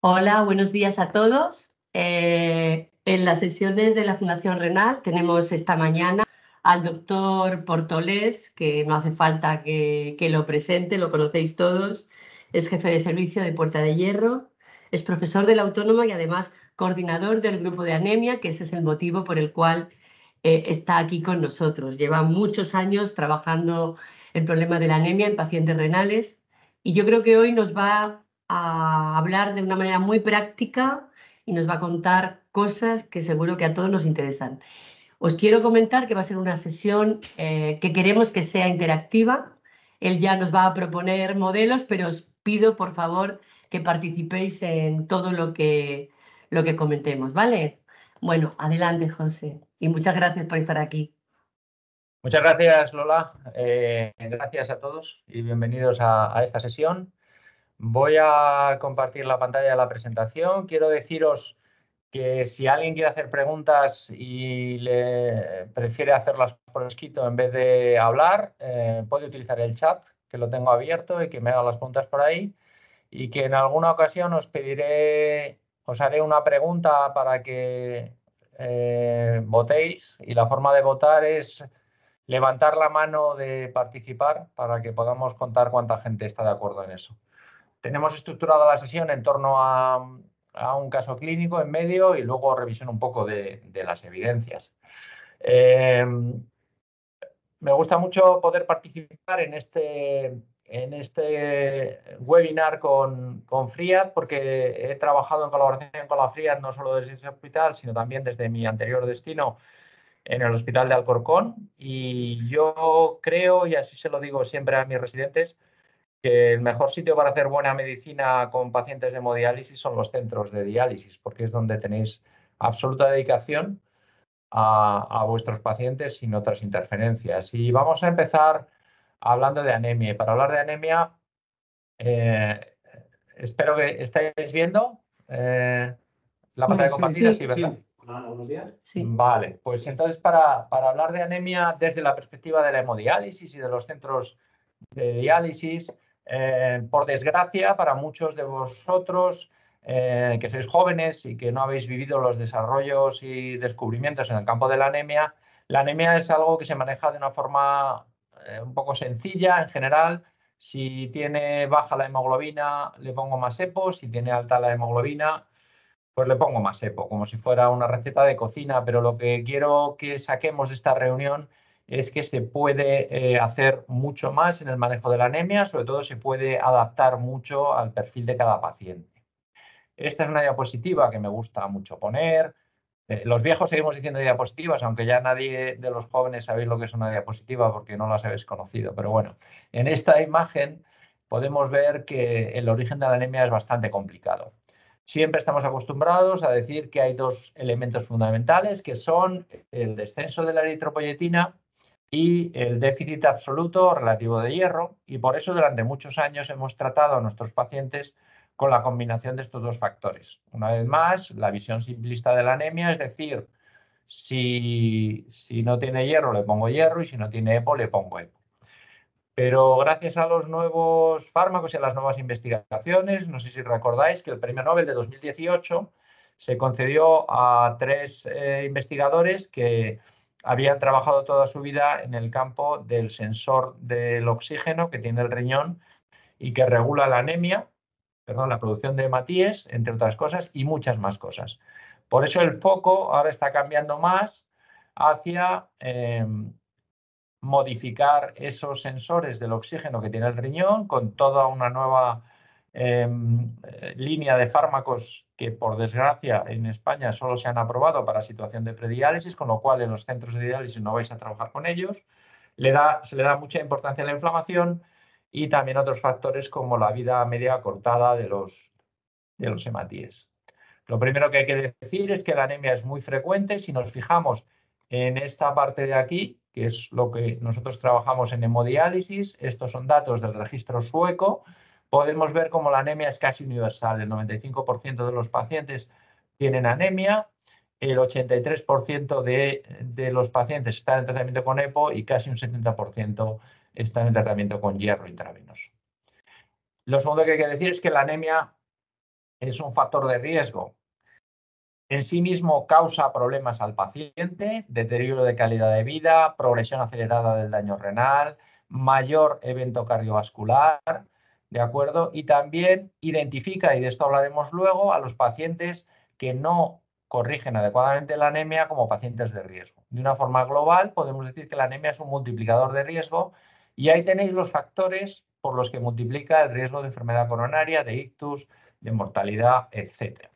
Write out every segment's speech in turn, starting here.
Hola, buenos días a todos. En las sesiones de la Fundación Renal tenemos esta mañana al doctor Portolés, que no hace falta que lo presente, lo conocéis todos. Es jefe de servicio de Puerta de Hierro, es profesor de la Autónoma y además coordinador del grupo de anemia, que ese es el motivo por el cual está aquí con nosotros. Lleva muchos años trabajando el problema de la anemia en pacientes renales y yo creo que hoy nos va a hablar de una manera muy práctica y nos va a contar cosas que seguro que a todos nos interesan. Os quiero comentar que va a ser una sesión que queremos que sea interactiva. Él ya nos va a proponer modelos, pero os pido por favor que participéis en todo lo que comentemos, ¿vale? Bueno, adelante, José, y muchas gracias por estar aquí. Muchas gracias, Lola. Gracias a todos y bienvenidos a esta sesión. Voy a compartir la pantalla de la presentación. Quiero deciros que si alguien quiere hacer preguntas y le prefiere hacerlas por escrito en vez de hablar, puede utilizar el chat, que lo tengo abierto, y que me haga las preguntas por ahí. Y que en alguna ocasión os haré una pregunta para que votéis. Y la forma de votar es levantar la mano de participar para que podamos contar cuánta gente está de acuerdo en eso. Tenemos estructurada la sesión en torno a un caso clínico en medio y luego revisión un poco de las evidencias. Me gusta mucho poder participar en este webinar con FRIAD, porque he trabajado en colaboración con la FRIAD no solo desde ese hospital, sino también desde mi anterior destino en el Hospital de Alcorcón. Y yo creo, y así se lo digo siempre a mis residentes, que el mejor sitio para hacer buena medicina con pacientes de hemodiálisis son los centros de diálisis, porque es donde tenéis absoluta dedicación a vuestros pacientes sin otras interferencias. Y vamos a empezar hablando de anemia. Y para hablar de anemia, espero que estéis viendo la pantalla compartida, sí, ¿verdad? Hola, buenos días. Sí. Vale, pues entonces para hablar de anemia desde la perspectiva de la hemodiálisis y de los centros de diálisis, por desgracia, para muchos de vosotros que sois jóvenes y que no habéis vivido los desarrollos y descubrimientos en el campo de la anemia es algo que se maneja de una forma un poco sencilla en general. Si tiene baja la hemoglobina, le pongo más EPO. Si tiene alta la hemoglobina, pues le pongo más EPO, como si fuera una receta de cocina. Pero lo que quiero que saquemos de esta reunión es que se puede hacer mucho más en el manejo de la anemia. Sobre todo se puede adaptar mucho al perfil de cada paciente. Esta es una diapositiva que me gusta mucho poner. Los viejos seguimos diciendo diapositivas, aunque ya nadie de los jóvenes sabéis lo que es una diapositiva porque no las habéis conocido. Pero bueno, en esta imagen podemos ver que el origen de la anemia es bastante complicado. Siempre estamos acostumbrados a decir que hay dos elementos fundamentales, que son el descenso de la eritropoyetina y el déficit absoluto relativo de hierro. Y por eso durante muchos años hemos tratado a nuestros pacientes con la combinación de estos dos factores. Una vez más, la visión simplista de la anemia, es decir, si no tiene hierro le pongo hierro y si no tiene EPO le pongo EPO. Pero gracias a los nuevos fármacos y a las nuevas investigaciones, no sé si recordáis que el premio Nobel de 2018 se concedió a 3 investigadores que habían trabajado toda su vida en el campo del sensor del oxígeno que tiene el riñón y que regula la anemia, la producción de hematíes, entre otras cosas, y muchas más cosas. Por eso el foco ahora está cambiando más hacia modificar esos sensores del oxígeno que tiene el riñón con toda una nueva línea de fármacos que, por desgracia, en España solo se han aprobado para situación de prediálisis, con lo cual en los centros de diálisis no vais a trabajar con ellos. Se le da mucha importancia a la inflamación y también otros factores como la vida media acortada de los hematíes. Lo primero que hay que decir es que la anemia es muy frecuente. Si nos fijamos en esta parte de aquí, que es lo que nosotros trabajamos en hemodiálisis, estos son datos del registro sueco, podemos ver cómo la anemia es casi universal. El 95% de los pacientes tienen anemia, el 83% de los pacientes están en tratamiento con EPO y casi un 70% están en tratamiento con hierro intravenoso. Lo segundo que hay que decir es que la anemia es un factor de riesgo. En sí mismo causa problemas al paciente, deterioro de calidad de vida, progresión acelerada del daño renal, mayor evento cardiovascular, ¿de acuerdo? Y también identifica, y de esto hablaremos luego, a los pacientes que no corrigen adecuadamente la anemia como pacientes de riesgo. De una forma global, podemos decir que la anemia es un multiplicador de riesgo y ahí tenéis los factores por los que multiplica el riesgo de enfermedad coronaria, de ictus, de mortalidad, etc.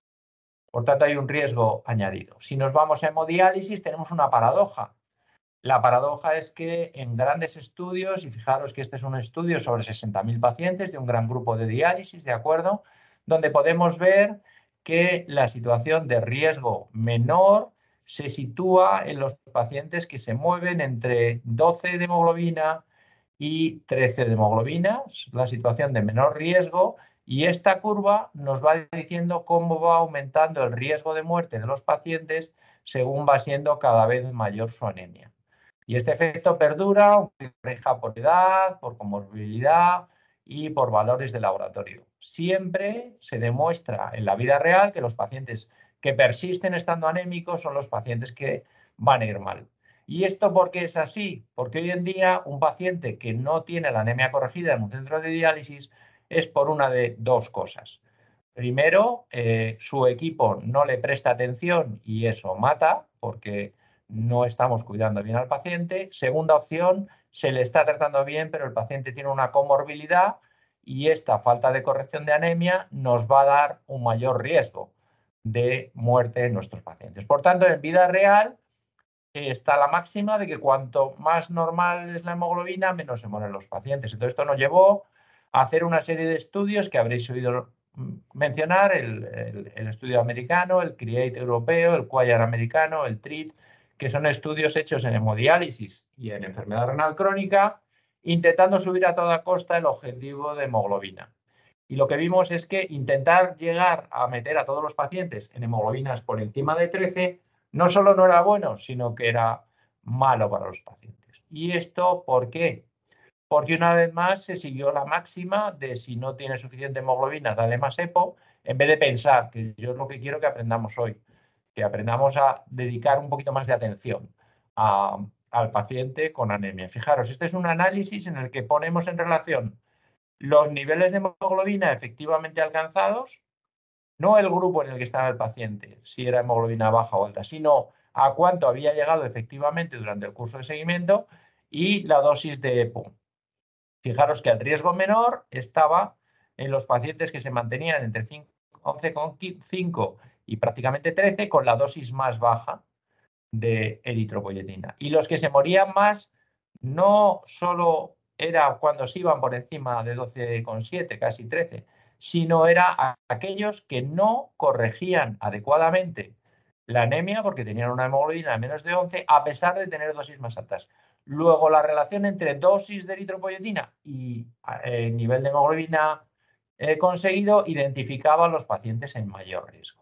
Por tanto, hay un riesgo añadido. Si nos vamos a hemodiálisis, tenemos una paradoja. La paradoja es que en grandes estudios, y fijaros que este es un estudio sobre 60.000 pacientes de un gran grupo de diálisis, ¿de acuerdo? Donde podemos ver que la situación de riesgo menor se sitúa en los pacientes que se mueven entre 12 de hemoglobina y 13 de hemoglobina, la situación de menor riesgo, y esta curva nos va diciendo cómo va aumentando el riesgo de muerte de los pacientes según va siendo cada vez mayor su anemia. Y este efecto perdura, aunque pareja por edad, por comorbilidad y por valores de laboratorio. Siempre se demuestra en la vida real que los pacientes que persisten estando anémicos son los pacientes que van a ir mal. ¿Y esto por qué es así? Porque hoy en día un paciente que no tiene la anemia corregida en un centro de diálisis es por una de dos cosas. Primero, su equipo no le presta atención y eso mata porque no estamos cuidando bien al paciente. Segunda opción, se le está tratando bien, pero el paciente tiene una comorbilidad y esta falta de corrección de anemia nos va a dar un mayor riesgo de muerte en nuestros pacientes. Por tanto, en vida real está la máxima de que cuanto más normal es la hemoglobina, menos se mueren los pacientes. Entonces, esto nos llevó a hacer una serie de estudios que habréis oído mencionar, el estudio americano, el CREATE europeo, el QUIAR americano, el TREAT, que son estudios hechos en hemodiálisis y en enfermedad renal crónica, intentando subir a toda costa el objetivo de hemoglobina. Y lo que vimos es que intentar llegar a meter a todos los pacientes en hemoglobinas por encima de 13 no solo no era bueno, sino que era malo para los pacientes. ¿Y esto por qué? Porque una vez más se siguió la máxima de si no tiene suficiente hemoglobina, dale más EPO, en vez de pensar, que yo es lo que quiero que aprendamos hoy, que aprendamos a dedicar un poquito más de atención al paciente con anemia. Fijaros, este es un análisis en el que ponemos en relación los niveles de hemoglobina efectivamente alcanzados, no el grupo en el que estaba el paciente, si era hemoglobina baja o alta, sino a cuánto había llegado efectivamente durante el curso de seguimiento y la dosis de EPO. Fijaros que el riesgo menor estaba en los pacientes que se mantenían entre 11,5 y prácticamente 13 con la dosis más baja de eritropoyetina. Y los que se morían más no solo era cuando se iban por encima de 12,7, casi 13, sino era aquellos que no corregían adecuadamente la anemia porque tenían una hemoglobina de menos de 11 a pesar de tener dosis más altas. Luego, la relación entre dosis de eritropoyetina y nivel de hemoglobina conseguido identificaba a los pacientes en mayor riesgo.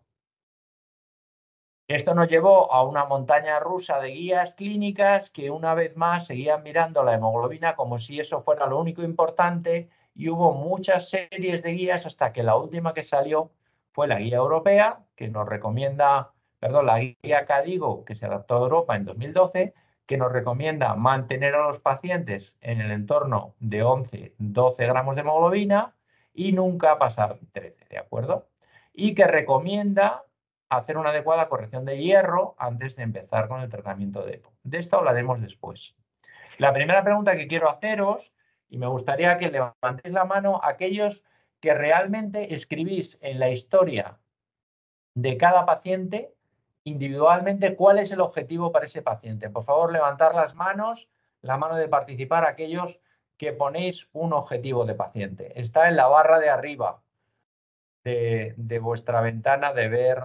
Esto nos llevó a una montaña rusa de guías clínicas que una vez más seguían mirando la hemoglobina como si eso fuera lo único importante y hubo muchas series de guías hasta que la última que salió fue la guía europea que nos recomienda, perdón, la guía CADIGO que se adaptó a Europa en 2012, que nos recomienda mantener a los pacientes en el entorno de 11-12 gramos de hemoglobina y nunca pasar 13, ¿de acuerdo? Y que recomienda hacer una adecuada corrección de hierro antes de empezar con el tratamiento de EPO. De esto hablaremos después. La primera pregunta que quiero haceros, y me gustaría que levantéis la mano aquellos que realmente escribís en la historia de cada paciente individualmente cuál es el objetivo para ese paciente. Por favor, levantar las manos, la mano de participar, aquellos que ponéis un objetivo de paciente. Está en la barra de arriba de vuestra ventana de ver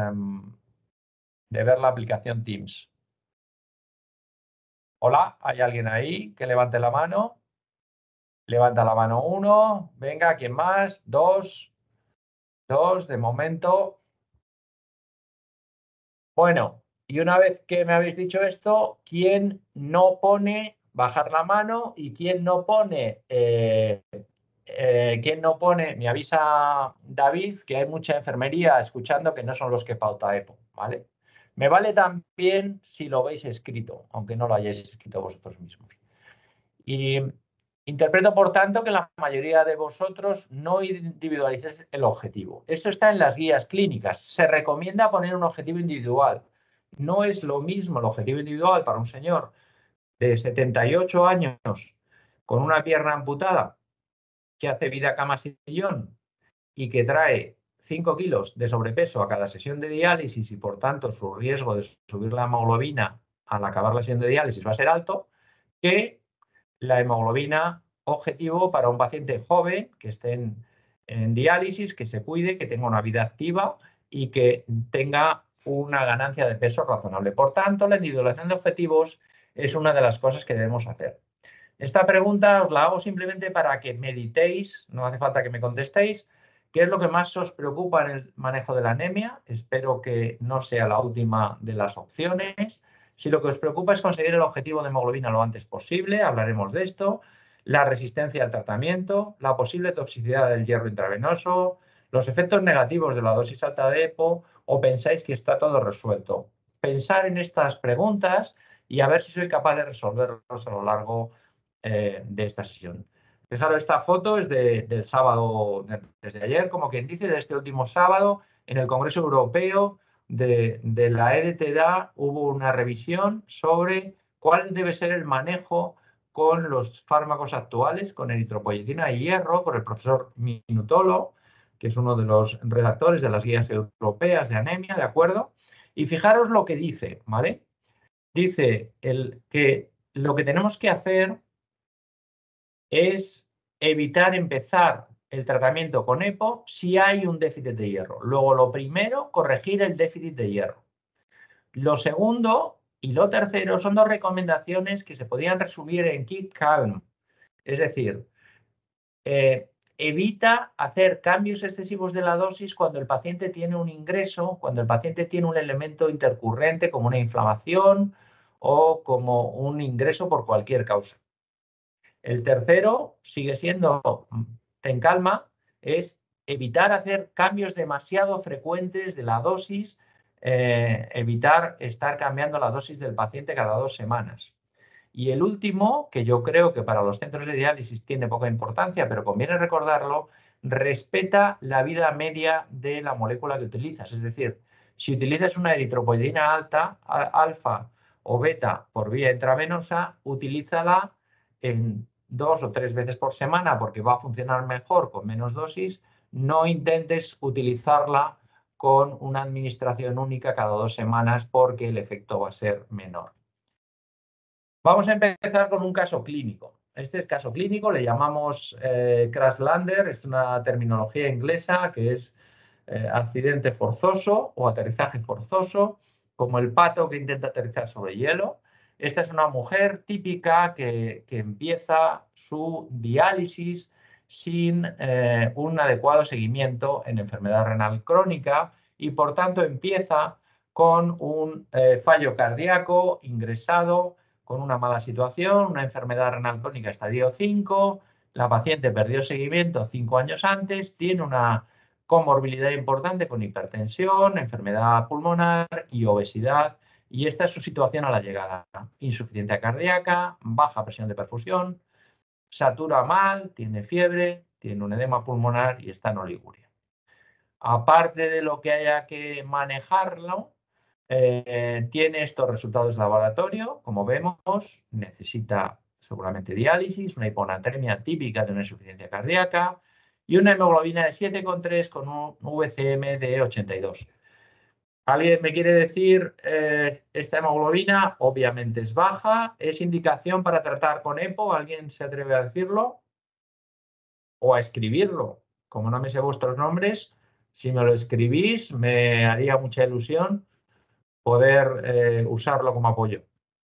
la aplicación Teams. Hola, ¿hay alguien ahí que levante la mano? Levanta la mano uno. Venga, ¿quién más? Dos. Dos, de momento. Bueno, y una vez que me habéis dicho esto, ¿quién no pone bajar la mano y quién no pone ¿quién no pone? Me avisa David que hay mucha enfermería escuchando que no son los que pauta EPO, ¿vale? Me vale también si lo veis escrito, aunque no lo hayáis escrito vosotros mismos. Y interpreto, por tanto, que la mayoría de vosotros no individualicéis el objetivo. Esto está en las guías clínicas. Se recomienda poner un objetivo individual. No es lo mismo el objetivo individual para un señor de 78 años con una pierna amputada que hace vida cama-sillón y que trae 5 kilos de sobrepeso a cada sesión de diálisis y por tanto su riesgo de subir la hemoglobina al acabar la sesión de diálisis va a ser alto, que la hemoglobina objetivo para un paciente joven que esté en diálisis, que se cuide, que tenga una vida activa y que tenga una ganancia de peso razonable. Por tanto, la individualización de objetivos es una de las cosas que debemos hacer. Esta pregunta os la hago simplemente para que meditéis, no hace falta que me contestéis, qué es lo que más os preocupa en el manejo de la anemia. Espero que no sea la última de las opciones. Si lo que os preocupa es conseguir el objetivo de hemoglobina lo antes posible, hablaremos de esto, la resistencia al tratamiento, la posible toxicidad del hierro intravenoso, los efectos negativos de la dosis alta de EPO, o pensáis que está todo resuelto. Pensar en estas preguntas y a ver si soy capaz de resolverlos a lo largo de esta sesión. Fijaros, esta foto es del sábado, desde ayer, como quien dice, de este último sábado, en el Congreso Europeo de la EDTA hubo una revisión sobre cuál debe ser el manejo con los fármacos actuales, con eritropoyetina y hierro, por el profesor Minutolo, que es uno de los redactores de las guías europeas de anemia, ¿de acuerdo? Y fijaros lo que dice, ¿vale? Dice que lo que tenemos que hacer es evitar empezar el tratamiento con EPO si hay un déficit de hierro. Luego, lo primero, corregir el déficit de hierro. Lo segundo y lo tercero son dos recomendaciones que se podían resumir en keep calm. Es decir, evita hacer cambios excesivos de la dosis cuando el paciente tiene un ingreso, cuando el paciente tiene un elemento intercurrente como una inflamación o como un ingreso por cualquier causa. El tercero sigue siendo, ten calma, es evitar hacer cambios demasiado frecuentes de la dosis, evitar estar cambiando la dosis del paciente cada 2 semanas. Y el último, que yo creo que para los centros de diálisis tiene poca importancia, pero conviene recordarlo, respeta la vida media de la molécula que utilizas. Es decir, si utilizas una eritropoyetina alfa o beta por vía intravenosa, utilízala en 2 o 3 veces por semana porque va a funcionar mejor con menos dosis. No intentes utilizarla con una administración única cada 2 semanas porque el efecto va a ser menor. Vamos a empezar con un caso clínico. Este caso clínico le llamamos crash lander, es una terminología inglesa que es accidente forzoso o aterrizaje forzoso, como el pato que intenta aterrizar sobre hielo. Esta es una mujer típica que empieza su diálisis sin un adecuado seguimiento en enfermedad renal crónica y por tanto empieza con un fallo cardíaco ingresado, con una mala situación, una enfermedad renal crónica estadio 5, la paciente perdió seguimiento 5 años antes, tiene una comorbilidad importante con hipertensión, enfermedad pulmonar y obesidad, y esta es su situación a la llegada. Insuficiencia cardíaca, baja presión de perfusión, satura mal, tiene fiebre, tiene un edema pulmonar y está en oliguria. Aparte de lo que haya que manejarlo, tiene estos resultados de laboratorio, como vemos, necesita seguramente diálisis, una hiponatremia típica de una insuficiencia cardíaca y una hemoglobina de 7,3 con un VCM de 82. ¿Alguien me quiere decir esta hemoglobina? Obviamente es baja. ¿Es indicación para tratar con EPO? ¿Alguien se atreve a decirlo? O a escribirlo. Como no me sé vuestros nombres, si me lo escribís me haría mucha ilusión poder usarlo como apoyo.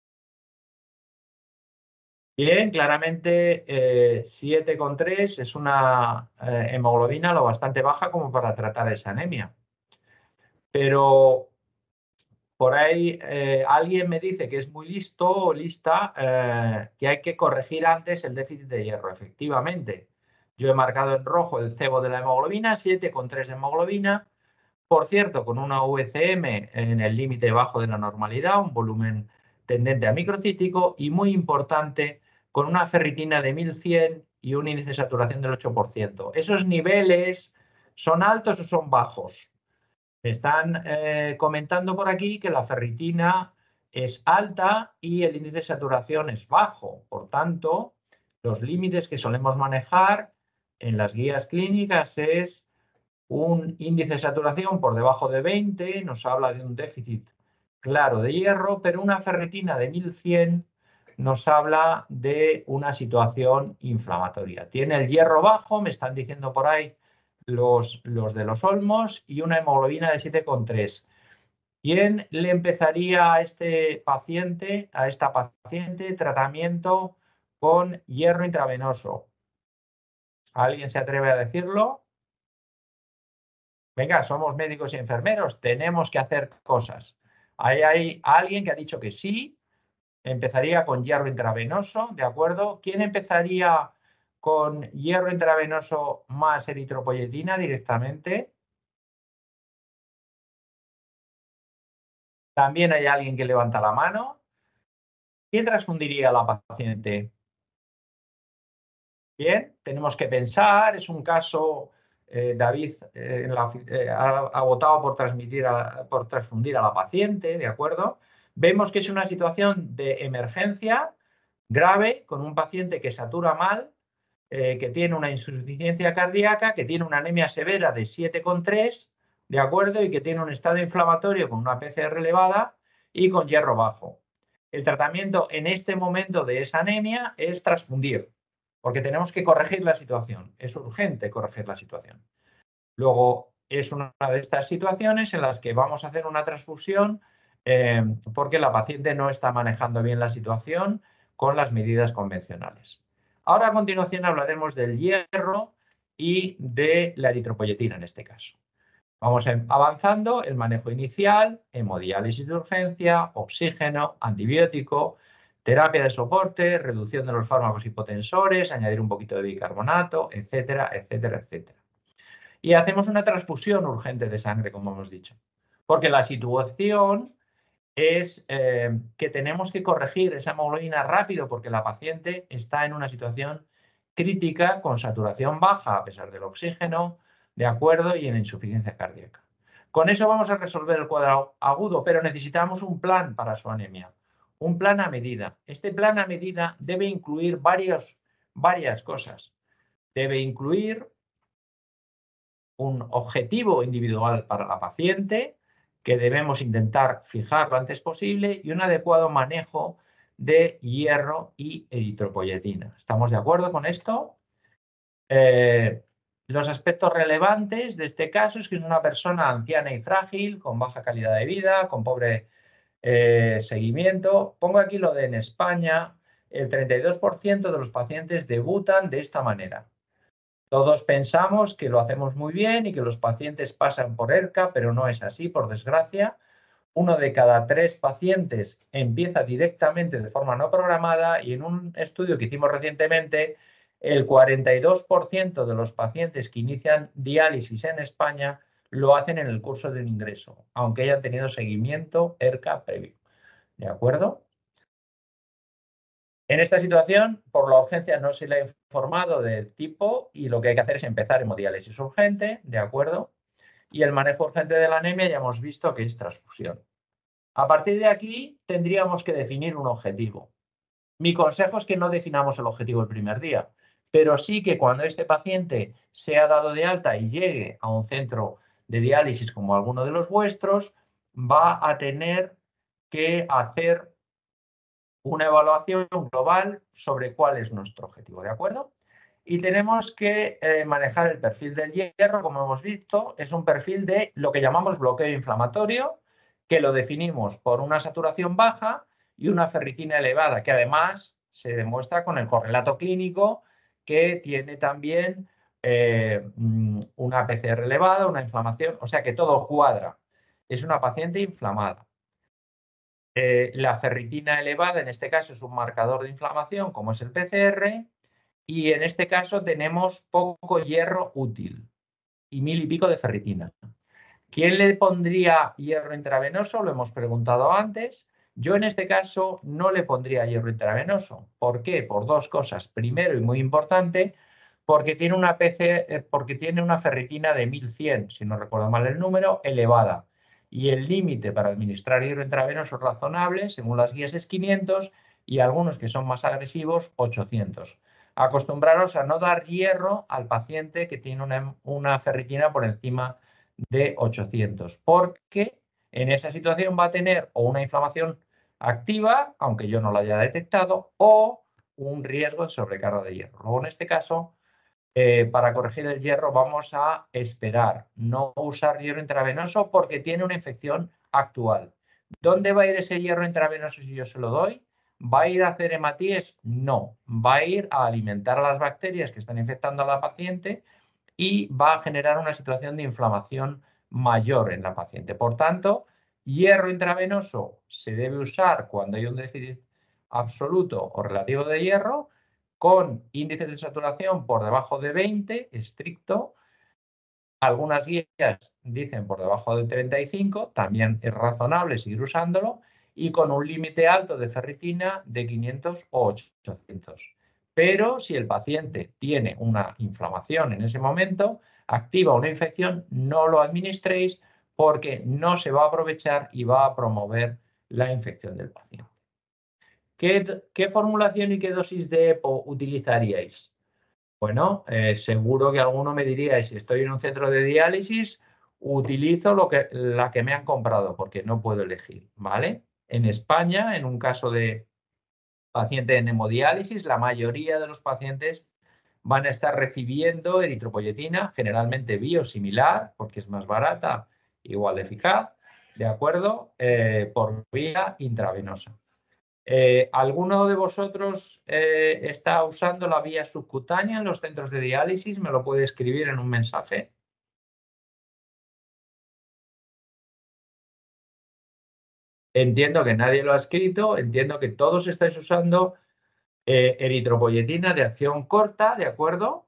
Bien, claramente 7,3 es una hemoglobina lo bastante baja como para tratar esa anemia. Pero por ahí alguien me dice que es muy listo o lista, que hay que corregir antes el déficit de hierro. Efectivamente, Yo he marcado en rojo el cebo de la hemoglobina, 7,3 de hemoglobina. Por cierto, con una VCM en el límite bajo de la normalidad, un volumen tendente a microcítico y muy importante, con una ferritina de 1100 y un índice de saturación del 8%. ¿Esos niveles son altos o son bajos? Me están comentando por aquí que la ferritina es alta y el índice de saturación es bajo. Por tanto, los límites que solemos manejar en las guías clínicas es un índice de saturación por debajo de 20, nos habla de un déficit claro de hierro, pero una ferritina de 1100 nos habla de una situación inflamatoria. Tiene el hierro bajo, me están diciendo por ahí los de los olmos, y una hemoglobina de 7,3. ¿Quién le empezaría a esta paciente, tratamiento con hierro intravenoso? ¿Alguien se atreve a decirlo? Venga, somos médicos y enfermeros, tenemos que hacer cosas. Ahí hay alguien que ha dicho que sí, empezaría con hierro intravenoso, ¿de acuerdo? ¿Quién empezaría con hierro intravenoso más eritropoyetina directamente? También hay alguien que levanta la mano. ¿Quién transfundiría a la paciente? Bien, tenemos que pensar, es un caso, David ha votado por transfundir a la paciente, ¿de acuerdo? Vemos que es una situación de emergencia grave con un paciente que satura mal, que tiene una insuficiencia cardíaca, que tiene una anemia severa de 7,3, ¿de acuerdo? Y que tiene un estado inflamatorio con una PCR elevada y con hierro bajo. El tratamiento en este momento de esa anemia es transfundir, porque tenemos que corregir la situación. Es urgente corregir la situación. Luego, es una de estas situaciones en las que vamos a hacer una transfusión porque la paciente no está manejando bien la situación con las medidas convencionales. Ahora, a continuación, hablaremos del hierro y de la eritropoyetina en este caso. Vamos avanzando, el manejo inicial, hemodiálisis de urgencia, oxígeno, antibiótico, terapia de soporte, reducción de los fármacos hipotensores, añadir un poquito de bicarbonato, etcétera, etcétera, etcétera. Y hacemos una transfusión urgente de sangre, como hemos dicho, porque la situación es que tenemos que corregir esa hemoglobina rápido porque la paciente está en una situación crítica con saturación baja a pesar del oxígeno, ¿de acuerdo? Y en insuficiencia cardíaca. Con eso vamos a resolver el cuadro agudo, pero necesitamos un plan para su anemia, un plan a medida. Este plan a medida debe incluir varias cosas. Debe incluir un objetivo individual para la paciente que debemos intentar fijar lo antes posible y un adecuado manejo de hierro y eritropoyetina. ¿Estamos de acuerdo con esto? Los aspectos relevantes de este caso es que es una persona anciana y frágil, con baja calidad de vida, con pobre seguimiento. Pongo aquí lo de en España, el 32% de los pacientes debutan de esta manera. Todos pensamos que lo hacemos muy bien y que los pacientes pasan por ERCA, pero no es así, por desgracia. 1 de cada 3 pacientes empieza directamente de forma no programada y en un estudio que hicimos recientemente, el 42% de los pacientes que inician diálisis en España lo hacen en el curso de un ingreso, aunque hayan tenido seguimiento ERCA previo. ¿De acuerdo? En esta situación, por la urgencia no se le ha informado del tipo y lo que hay que hacer es empezar hemodiálisis urgente, ¿de acuerdo? Y el manejo urgente de la anemia ya hemos visto que es transfusión. A partir de aquí tendríamos que definir un objetivo. Mi consejo es que no definamos el objetivo el primer día, pero sí que cuando este paciente sea dado de alta y llegue a un centro de diálisis como alguno de los vuestros, va a tener que hacer una evaluación global sobre cuál es nuestro objetivo, ¿de acuerdo? Y tenemos que manejar el perfil del hierro, como hemos visto, es un perfil de lo que llamamos bloqueo inflamatorio, que lo definimos por una saturación baja y una ferritina elevada, que además se demuestra con el correlato clínico que tiene también una PCR elevada, una inflamación, o sea que todo cuadra. Es una paciente inflamada. La ferritina elevada, en este caso, es un marcador de inflamación, como es el PCR, y en este caso tenemos poco hierro útil y 1000 y pico de ferritina. ¿Quién le pondría hierro intravenoso? Lo hemos preguntado antes. Yo en este caso no le pondría hierro intravenoso. ¿Por qué? Por dos cosas. Primero, y muy importante, porque tiene una ferritina de 1100, si no recuerdo mal el número, elevada. Y el límite para administrar hierro intravenoso razonable, según las guías, es 500 y algunos que son más agresivos, 800. Acostumbraros a no dar hierro al paciente que tiene una ferritina por encima de 800, porque en esa situación va a tener o una inflamación activa, aunque yo no la haya detectado, o un riesgo de sobrecarga de hierro. Luego, en este caso, para corregir el hierro vamos a esperar, no usar hierro intravenoso porque tiene una infección actual. ¿Dónde va a ir ese hierro intravenoso si yo se lo doy? ¿Va a ir a hacer hematíes? No, va a ir a alimentar a las bacterias que están infectando a la paciente y va a generar una situación de inflamación mayor en la paciente. Por tanto, hierro intravenoso se debe usar cuando hay un déficit absoluto o relativo de hierro, con índices de saturación por debajo de 20, estricto. Algunas guías dicen por debajo de 35, también es razonable seguir usándolo, y con un límite alto de ferritina de 500 o 800. Pero si el paciente tiene una inflamación en ese momento, activa una infección, no lo administréis porque no se va a aprovechar y va a promover la infección del paciente. ¿Qué formulación y qué dosis de EPO utilizaríais? Bueno, seguro que alguno me diría, si estoy en un centro de diálisis, utilizo la que me han comprado porque no puedo elegir, ¿vale? En España, en un caso de paciente en hemodiálisis, la mayoría de los pacientes van a estar recibiendo eritropoyetina, generalmente biosimilar, porque es más barata, igual de eficaz, ¿de acuerdo? Por vía intravenosa. ¿Alguno de vosotros está usando la vía subcutánea en los centros de diálisis? ¿Me lo puede escribir en un mensaje? Entiendo que nadie lo ha escrito, entiendo que todos estáis usando eritropoyetina de acción corta, ¿de acuerdo?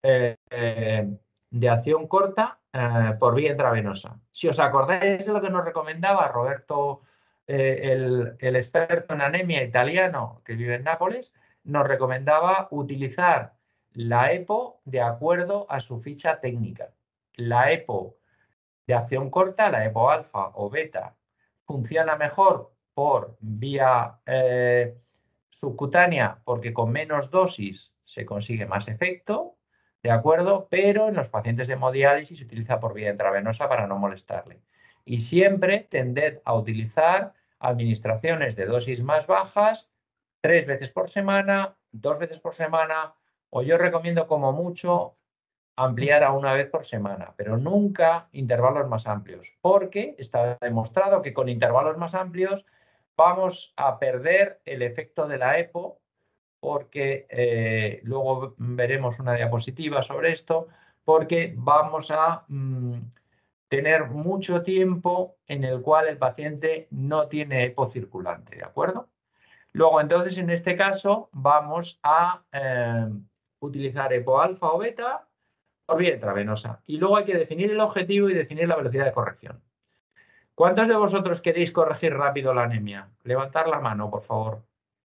De acción corta por vía intravenosa. Si os acordáis de lo que nos recomendaba Roberto, el experto en anemia italiano que vive en Nápoles, nos recomendaba utilizar la EPO de acuerdo a su ficha técnica. La EPO de acción corta, la EPO alfa o beta, funciona mejor por vía subcutánea porque con menos dosis se consigue más efecto, ¿de acuerdo? Pero en los pacientes de hemodiálisis se utiliza por vía intravenosa para no molestarle. Y siempre tended a utilizar administraciones de dosis más bajas, 3 veces por semana, 2 veces por semana, o yo recomiendo como mucho ampliar a una vez por semana, pero nunca intervalos más amplios, porque está demostrado que con intervalos más amplios vamos a perder el efecto de la EPO, porque luego veremos una diapositiva sobre esto, porque vamos a tener mucho tiempo en el cual el paciente no tiene EPO circulante, ¿de acuerdo? Luego, entonces, en este caso, vamos a utilizar EPO alfa o beta por vía intravenosa. Y luego hay que definir el objetivo y definir la velocidad de corrección. ¿Cuántos de vosotros queréis corregir rápido la anemia? Levantar la mano, por favor.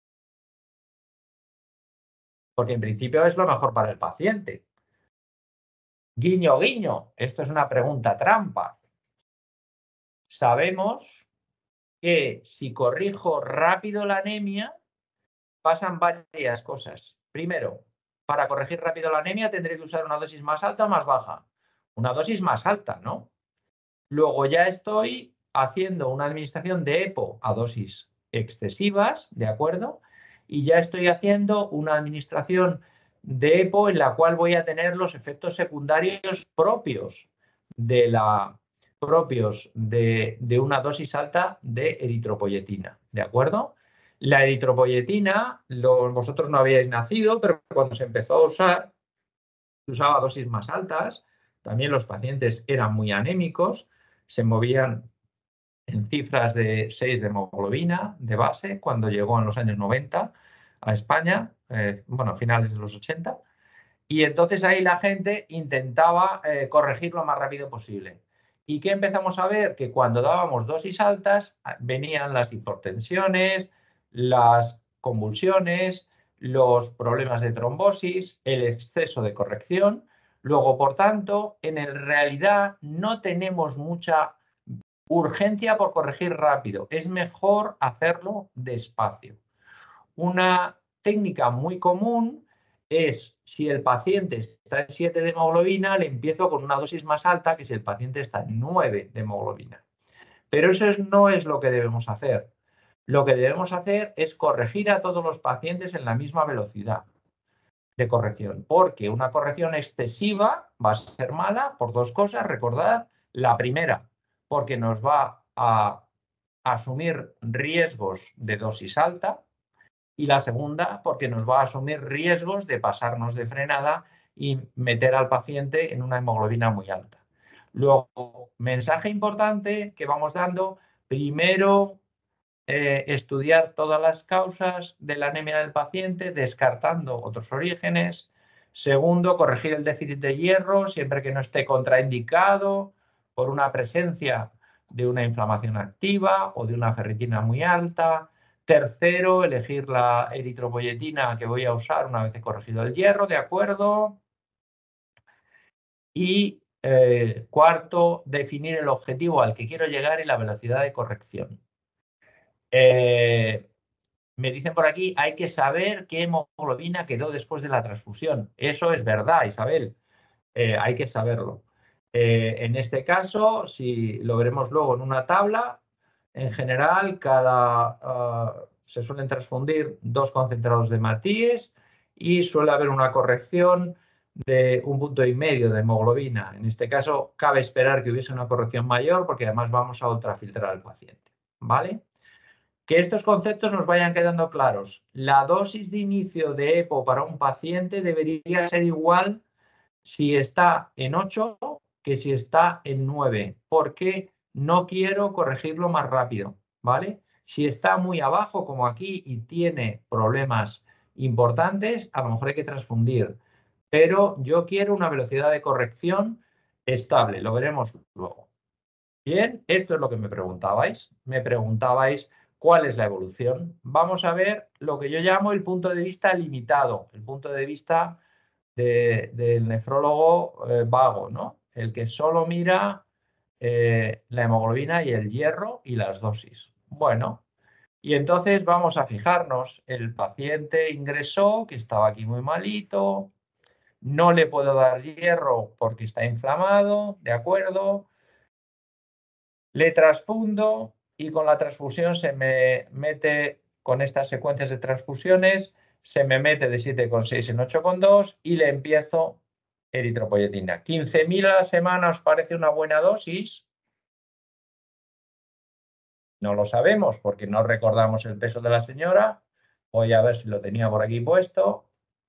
Porque en principio es lo mejor para el paciente. Guiño, guiño. Esto es una pregunta trampa. Sabemos que si corrijo rápido la anemia, pasan varias cosas. Primero, para corregir rápido la anemia tendré que usar una dosis más alta o más baja. Una dosis más alta, ¿no? Luego ya estoy haciendo una administración de EPO a dosis excesivas, ¿de acuerdo? Y ya estoy haciendo una administración de EPO en la cual voy a tener los efectos secundarios propios de una dosis alta de eritropoyetina, ¿de acuerdo? La eritropoyetina, vosotros no habíais nacido, pero cuando se empezó a usar, se usaba dosis más altas, también los pacientes eran muy anémicos, se movían en cifras de 6 de hemoglobina de base cuando llegó en los años 90 a España. bueno, finales de los 80, y entonces ahí la gente intentaba corregir lo más rápido posible. ¿Y qué empezamos a ver? Que cuando dábamos dosis altas venían las hipertensiones, las convulsiones, los problemas de trombosis, el exceso de corrección. Luego, por tanto, en realidad no tenemos mucha urgencia por corregir rápido. Es mejor hacerlo despacio. Una técnica muy común es, si el paciente está en 7 de hemoglobina, le empiezo con una dosis más alta que si el paciente está en 9 de hemoglobina. Pero eso no es lo que debemos hacer. Lo que debemos hacer es corregir a todos los pacientes en la misma velocidad de corrección, porque una corrección excesiva va a ser mala por dos cosas. Recordad, la primera, porque nos va a asumir riesgos de dosis alta, y la segunda, porque nos va a asumir riesgos de pasarnos de frenada y meter al paciente en una hemoglobina muy alta. Luego, mensaje importante que vamos dando, primero estudiar todas las causas de la anemia del paciente, descartando otros orígenes. Segundo, corregir el déficit de hierro siempre que no esté contraindicado por una presencia de una inflamación activa o de una ferritina muy alta. Tercero, elegir la eritropoyetina que voy a usar una vez he corregido el hierro, ¿de acuerdo? Y cuarto, definir el objetivo al que quiero llegar y la velocidad de corrección. Me dicen por aquí, hay que saber qué hemoglobina quedó después de la transfusión. Eso es verdad, Isabel. Hay que saberlo. En este caso, si lo veremos luego en una tabla, en general se suelen transfundir 2 concentrados de Matías y suele haber una corrección de 1,5 puntos de hemoglobina. En este caso, cabe esperar que hubiese una corrección mayor porque además vamos a ultrafiltrar al paciente. ¿Vale? Que estos conceptos nos vayan quedando claros. La dosis de inicio de EPO para un paciente debería ser igual si está en 8 que si está en 9, porque no quiero corregirlo más rápido, ¿vale? Si está muy abajo, como aquí, y tiene problemas importantes, a lo mejor hay que transfundir. Pero yo quiero una velocidad de corrección estable, lo veremos luego. Bien, esto es lo que me preguntabais. Me preguntabais cuál es la evolución. Vamos a ver lo que yo llamo el punto de vista limitado, el punto de vista del nefrólogo vago, ¿no? El que solo mira la hemoglobina y el hierro y las dosis. Bueno, y entonces vamos a fijarnos, el paciente ingresó, que estaba aquí muy malito, no le puedo dar hierro porque está inflamado, ¿de acuerdo? Le transfundo y con la transfusión se me mete, con estas secuencias de transfusiones, se me mete de 7,6 en 8,2 y le empiezo eritropoyetina. 15.000 a la semana, ¿os parece una buena dosis? No lo sabemos porque no recordamos el peso de la señora. Voy a ver si lo tenía por aquí puesto.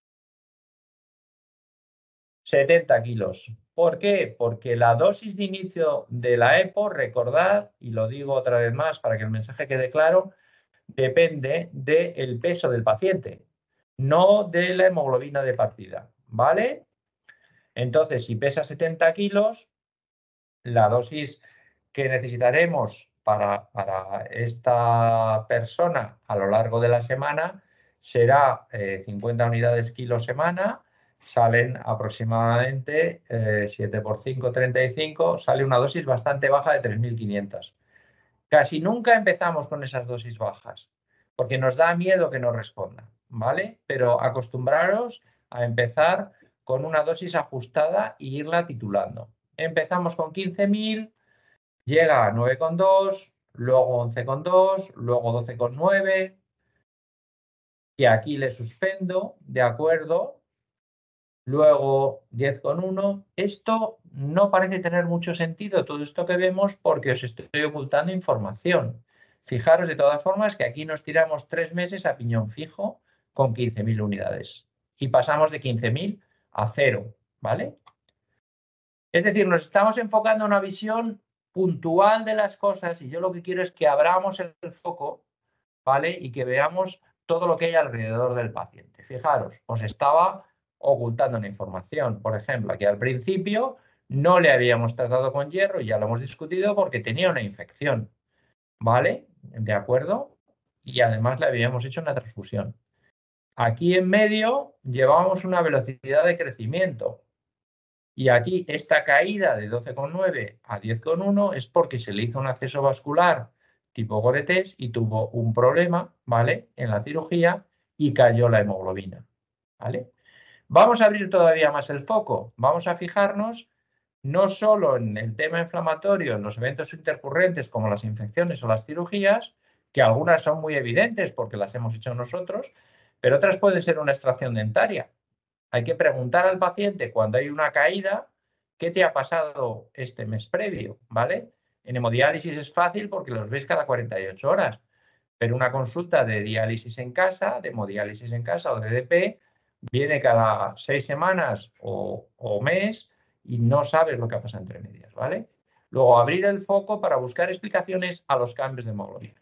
70 kilos. ¿Por qué? Porque la dosis de inicio de la EPO, recordad, y lo digo otra vez más para que el mensaje quede claro, depende del peso del paciente, no de la hemoglobina de partida, ¿vale? Entonces, si pesa 70 kilos, la dosis que necesitaremos para esta persona a lo largo de la semana será 50 unidades kilo semana, salen aproximadamente 7 por 5, 35, sale una dosis bastante baja de 3.500. Casi nunca empezamos con esas dosis bajas, porque nos da miedo que no responda, ¿vale? Pero acostumbraros a empezar con una dosis ajustada e irla titulando. Empezamos con 15.000, llega a 9,2, luego 11,2, luego 12,9, y aquí le suspendo, ¿de acuerdo? Luego 10,1. Esto no parece tener mucho sentido, todo esto que vemos, porque os estoy ocultando información. Fijaros de todas formas que aquí nos tiramos 3 meses a piñón fijo con 15.000 unidades. Y pasamos de 15.000 a 0, ¿vale? Es decir, nos estamos enfocando en una visión puntual de las cosas y yo lo que quiero es que abramos el foco, ¿vale? Y que veamos todo lo que hay alrededor del paciente. Fijaros, os estaba ocultando una información. Por ejemplo, aquí al principio no le habíamos tratado con hierro, ya lo hemos discutido porque tenía una infección. ¿Vale? ¿De acuerdo? Y además le habíamos hecho una transfusión. Aquí en medio llevamos una velocidad de crecimiento. Y aquí esta caída de 12,9 a 10,1 es porque se le hizo un acceso vascular tipo Gore-Tex y tuvo un problema, ¿vale? En la cirugía y cayó la hemoglobina, ¿vale? Vamos a abrir todavía más el foco. Vamos a fijarnos no solo en el tema inflamatorio, en los eventos intercurrentes como las infecciones o las cirugías, que algunas son muy evidentes porque las hemos hecho nosotros, pero otras pueden ser una extracción dentaria. Hay que preguntar al paciente cuando hay una caída, ¿qué te ha pasado este mes previo? ¿Vale? En hemodiálisis es fácil porque los ves cada 48 horas, pero una consulta de diálisis en casa, de hemodiálisis en casa o de DP, viene cada 6 semanas o mes y no sabes lo que ha pasado entre medias, ¿vale? Luego, abrir el foco para buscar explicaciones a los cambios de hemoglobina.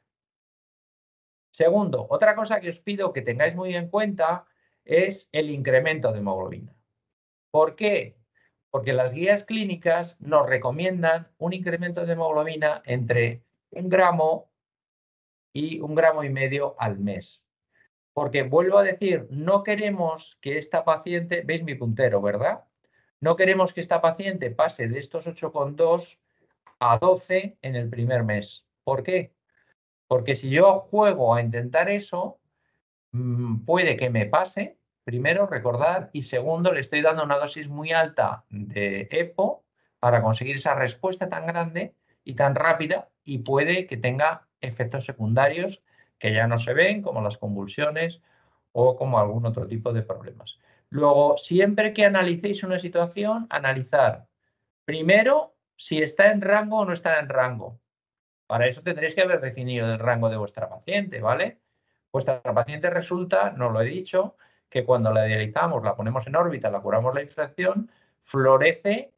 Segundo, otra cosa que os pido que tengáis muy en cuenta es el incremento de hemoglobina. ¿Por qué? Porque las guías clínicas nos recomiendan un incremento de hemoglobina entre 1 gramo y 1,5 gramos al mes. Porque vuelvo a decir, no queremos que esta paciente, veis mi puntero, ¿verdad? No queremos que esta paciente pase de estos 8,2 a 12 en el primer mes. ¿Por qué? Porque si yo juego a intentar eso, puede que me pase, primero, recordar, y segundo, le estoy dando una dosis muy alta de EPO para conseguir esa respuesta tan grande y tan rápida y puede que tenga efectos secundarios que ya no se ven, como las convulsiones o como algún otro tipo de problemas. Luego, siempre que analicéis una situación, analizar primero si está en rango o no está en rango. Para eso tendréis que haber definido el rango de vuestra paciente, ¿vale? Vuestra paciente resulta, no lo he dicho, que cuando la dializamos, la ponemos en órbita, la curamos la infección, florece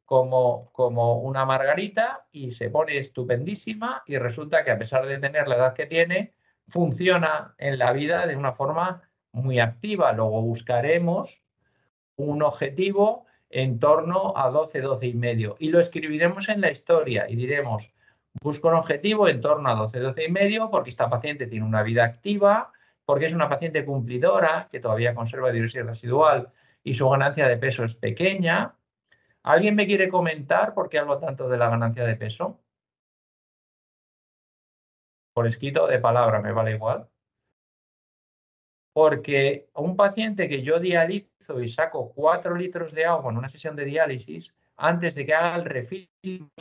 como una margarita y se pone estupendísima y resulta que a pesar de tener la edad que tiene, funciona en la vida de una forma muy activa. Luego buscaremos un objetivo en torno a 12, 12 y medio y lo escribiremos en la historia y diremos, busco un objetivo en torno a 12, 12 y medio porque esta paciente tiene una vida activa, porque es una paciente cumplidora que todavía conserva diuresis residual y su ganancia de peso es pequeña. ¿Alguien me quiere comentar por qué hablo tanto de la ganancia de peso? Por escrito o de palabra, me vale igual. Porque un paciente que yo dializo y saco 4 litros de agua en una sesión de diálisis, antes de que haga el refil,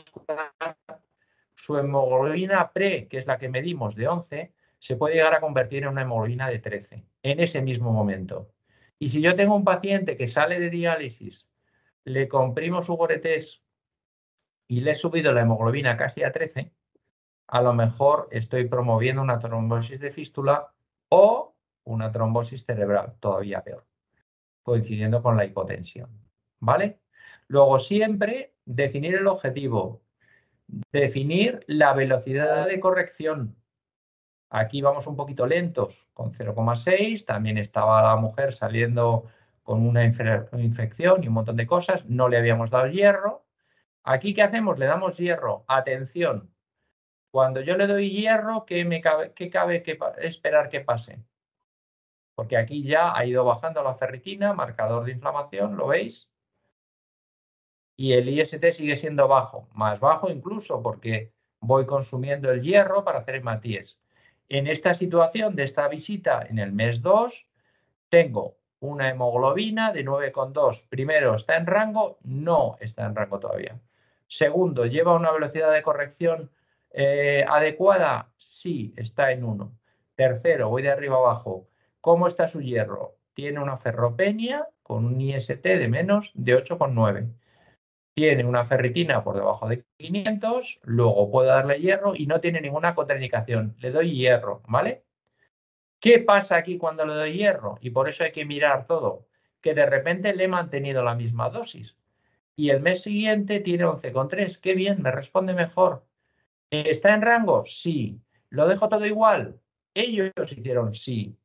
su hemoglobina pre, que es la que medimos de 11, se puede llegar a convertir en una hemoglobina de 13 en ese mismo momento. Y si yo tengo un paciente que sale de diálisis, le comprimo su Gore-Tex y le he subido la hemoglobina casi a 13, a lo mejor estoy promoviendo una trombosis de fístula o una trombosis cerebral, todavía peor, coincidiendo con la hipotensión. ¿Vale? Luego siempre definir el objetivo, definir la velocidad de corrección. Aquí vamos un poquito lentos, con 0,6. También estaba la mujer saliendo con una infección y un montón de cosas. No le habíamos dado hierro. Aquí, ¿qué hacemos? Le damos hierro. Atención. Cuando yo le doy hierro, ¿qué cabe esperar que pase? Porque aquí ya ha ido bajando la ferritina, marcador de inflamación, ¿lo veis? Y el IST sigue siendo bajo, más bajo incluso porque voy consumiendo el hierro para hacer hematíes. En esta situación de esta visita en el mes 2, tengo una hemoglobina de 9,2. Primero, ¿está en rango? No está en rango todavía. Segundo, ¿lleva una velocidad de corrección adecuada? Sí, está en 1. Tercero, voy de arriba abajo. ¿Cómo está su hierro? Tiene una ferropenia con un IST de menos de 8,9. Tiene una ferritina por debajo de 500, luego puedo darle hierro y no tiene ninguna contraindicación. Le doy hierro, ¿vale? ¿Qué pasa aquí cuando le doy hierro? Y por eso hay que mirar todo. Que de repente le he mantenido la misma dosis. Y el mes siguiente tiene 11,3. Qué bien, me responde mejor. ¿Está en rango? Sí. ¿Lo dejo todo igual? Ellos hicieron sí.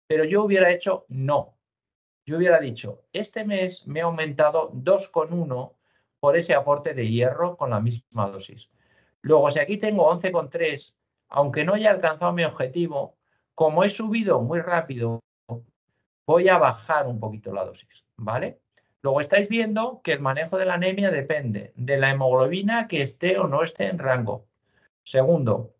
Pero yo hubiera hecho no. Yo hubiera dicho, este mes me ha aumentado 2,1 por ese aporte de hierro con la misma dosis. Luego, si aquí tengo 11,3, aunque no haya alcanzado mi objetivo, como he subido muy rápido, voy a bajar un poquito la dosis, ¿vale? Luego estáis viendo que el manejo de la anemia depende de la hemoglobina que esté o no esté en rango. Segundo,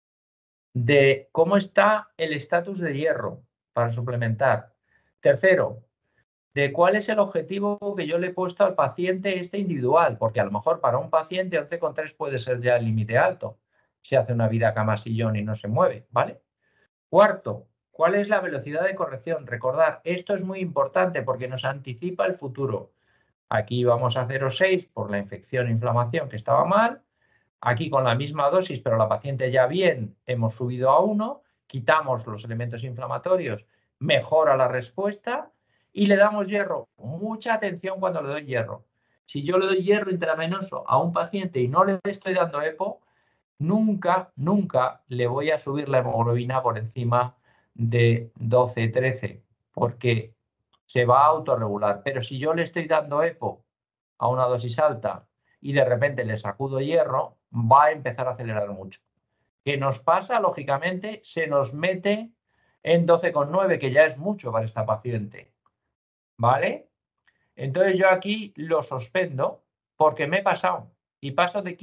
de cómo está el estatus de hierro para suplementar. Tercero, de cuál es el objetivo que yo le he puesto al paciente este individual, porque a lo mejor para un paciente 11,3 puede ser ya el límite alto, si hace una vida cama sillón y no se mueve, ¿vale? Cuarto, ¿cuál es la velocidad de corrección? Recordar, esto es muy importante porque nos anticipa el futuro. Aquí vamos a 0,6 por la infección e inflamación que estaba mal. Aquí con la misma dosis, pero la paciente ya bien, hemos subido a 1, quitamos los elementos inflamatorios, mejora la respuesta y le damos hierro. Mucha atención cuando le doy hierro. Si yo le doy hierro intravenoso a un paciente y no le estoy dando EPO, nunca, nunca le voy a subir la hemoglobina por encima de 12, 13, porque se va a autorregular. Pero si yo le estoy dando EPO a una dosis alta y de repente le sacudo hierro, va a empezar a acelerar mucho. ¿Qué nos pasa? Lógicamente, se nos mete en 12,9, que ya es mucho para esta paciente. ¿Vale? Entonces yo aquí lo suspendo porque me he pasado y paso de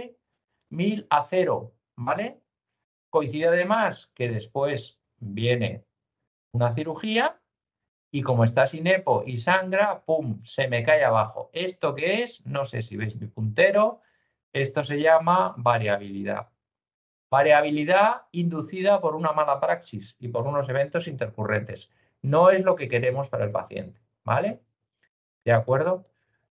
15.000 a 0, ¿vale? Coincide además que después viene una cirugía y como está sin EPO y sangra, ¡pum!, se me cae abajo. ¿Esto qué es? No sé si veis mi puntero. Esto se llama variabilidad. Variabilidad inducida por una mala praxis y por unos eventos intercurrentes. No es lo que queremos para el paciente, ¿vale? ¿De acuerdo?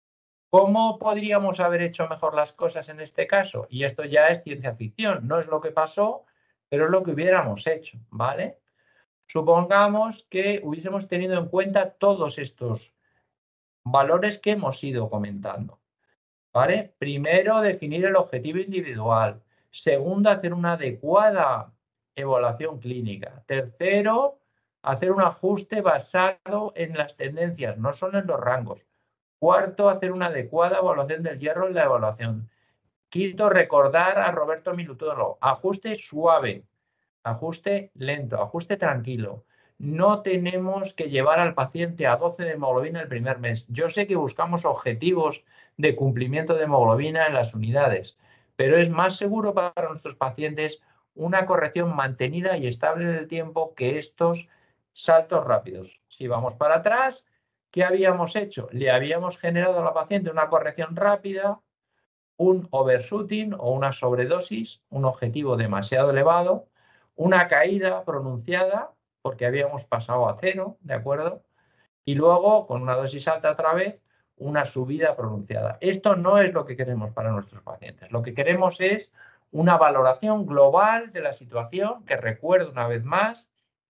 ¿Cómo podríamos haber hecho mejor las cosas en este caso? Y esto ya es ciencia ficción, no es lo que pasó, pero es lo que hubiéramos hecho, ¿vale? Supongamos que hubiésemos tenido en cuenta todos estos valores que hemos ido comentando, ¿vale? Primero, definir el objetivo individual. Segundo, hacer una adecuada evaluación clínica. Tercero, hacer un ajuste basado en las tendencias, no solo en los rangos. Cuarto, hacer una adecuada evaluación del hierro en la evaluación. Quinto, recordar a Roberto Minutólogo. Ajuste suave, ajuste lento, ajuste tranquilo. No tenemos que llevar al paciente a 12 de hemoglobina el primer mes. Yo sé que buscamos objetivos de cumplimiento de hemoglobina en las unidades, pero es más seguro para nuestros pacientes una corrección mantenida y estable en el tiempo que estos saltos rápidos. Si vamos para atrás, ¿qué habíamos hecho? Le habíamos generado a la paciente una corrección rápida, un overshooting o una sobredosis, un objetivo demasiado elevado, una caída pronunciada porque habíamos pasado a 0, ¿de acuerdo? Y luego, con una dosis alta otra vez, una subida pronunciada. Esto no es lo que queremos para nuestros pacientes. Lo que queremos es una valoración global de la situación, que recuerdo una vez más,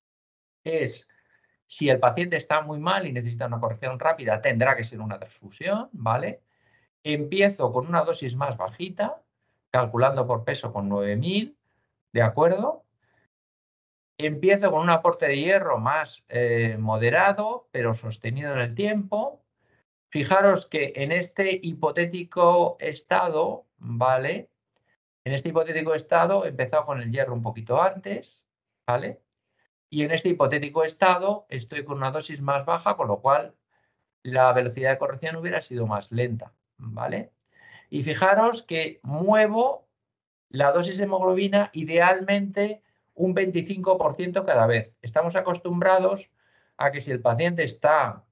es si el paciente está muy mal y necesita una corrección rápida, tendrá que ser una transfusión, ¿vale? Empiezo con una dosis más bajita, calculando por peso con 9.000, ¿de acuerdo? Empiezo con un aporte de hierro más moderado, pero sostenido en el tiempo. Fijaros que en este hipotético estado, ¿vale? En este hipotético estado he empezado con el hierro un poquito antes, ¿vale? Y en este hipotético estado estoy con una dosis más baja, con lo cual la velocidad de corrección hubiera sido más lenta, ¿vale? Y fijaros que muevo la dosis de hemoglobina idealmente un 25% cada vez. Estamos acostumbrados a que si el paciente está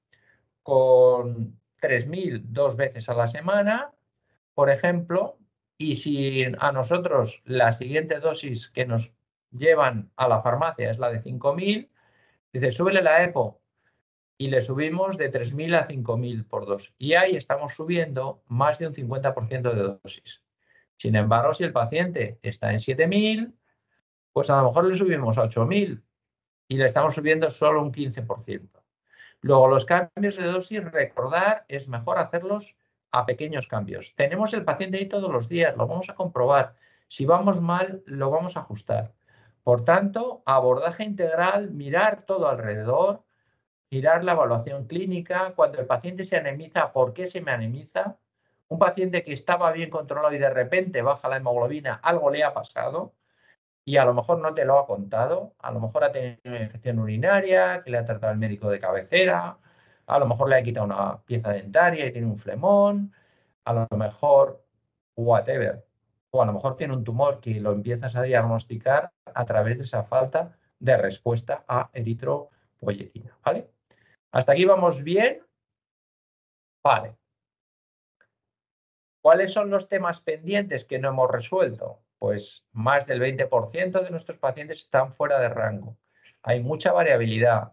con 3.000 2 veces a la semana, por ejemplo, y si a nosotros la siguiente dosis que nos llevan a la farmacia es la de 5.000, dice, súbele la EPO, y le subimos de 3.000 a 5.000 por 2. Y ahí estamos subiendo más de un 50% de dosis. Sin embargo, si el paciente está en 7.000, pues a lo mejor le subimos a 8.000 y le estamos subiendo solo un 15%. Luego, los cambios de dosis, recordar, es mejor hacerlos a pequeños cambios. Tenemos el paciente ahí todos los días, lo vamos a comprobar. Si vamos mal, lo vamos a ajustar. Por tanto, abordaje integral, mirar todo alrededor, mirar la evaluación clínica, cuando el paciente se anemiza, ¿por qué se me anemiza? Un paciente que estaba bien controlado y de repente baja la hemoglobina, algo le ha pasado y a lo mejor no te lo ha contado, a lo mejor ha tenido una infección urinaria que le ha tratado el médico de cabecera, a lo mejor le ha quitado una pieza dentaria y tiene un flemón, a lo mejor whatever, o a lo mejor tiene un tumor que lo empiezas a diagnosticar a través de esa falta de respuesta a eritropoyetina, ¿vale? ¿Hasta aquí vamos bien? Vale. ¿Cuáles son los temas pendientes que no hemos resuelto? Pues más del 20% de nuestros pacientes están fuera de rango. Hay mucha variabilidad.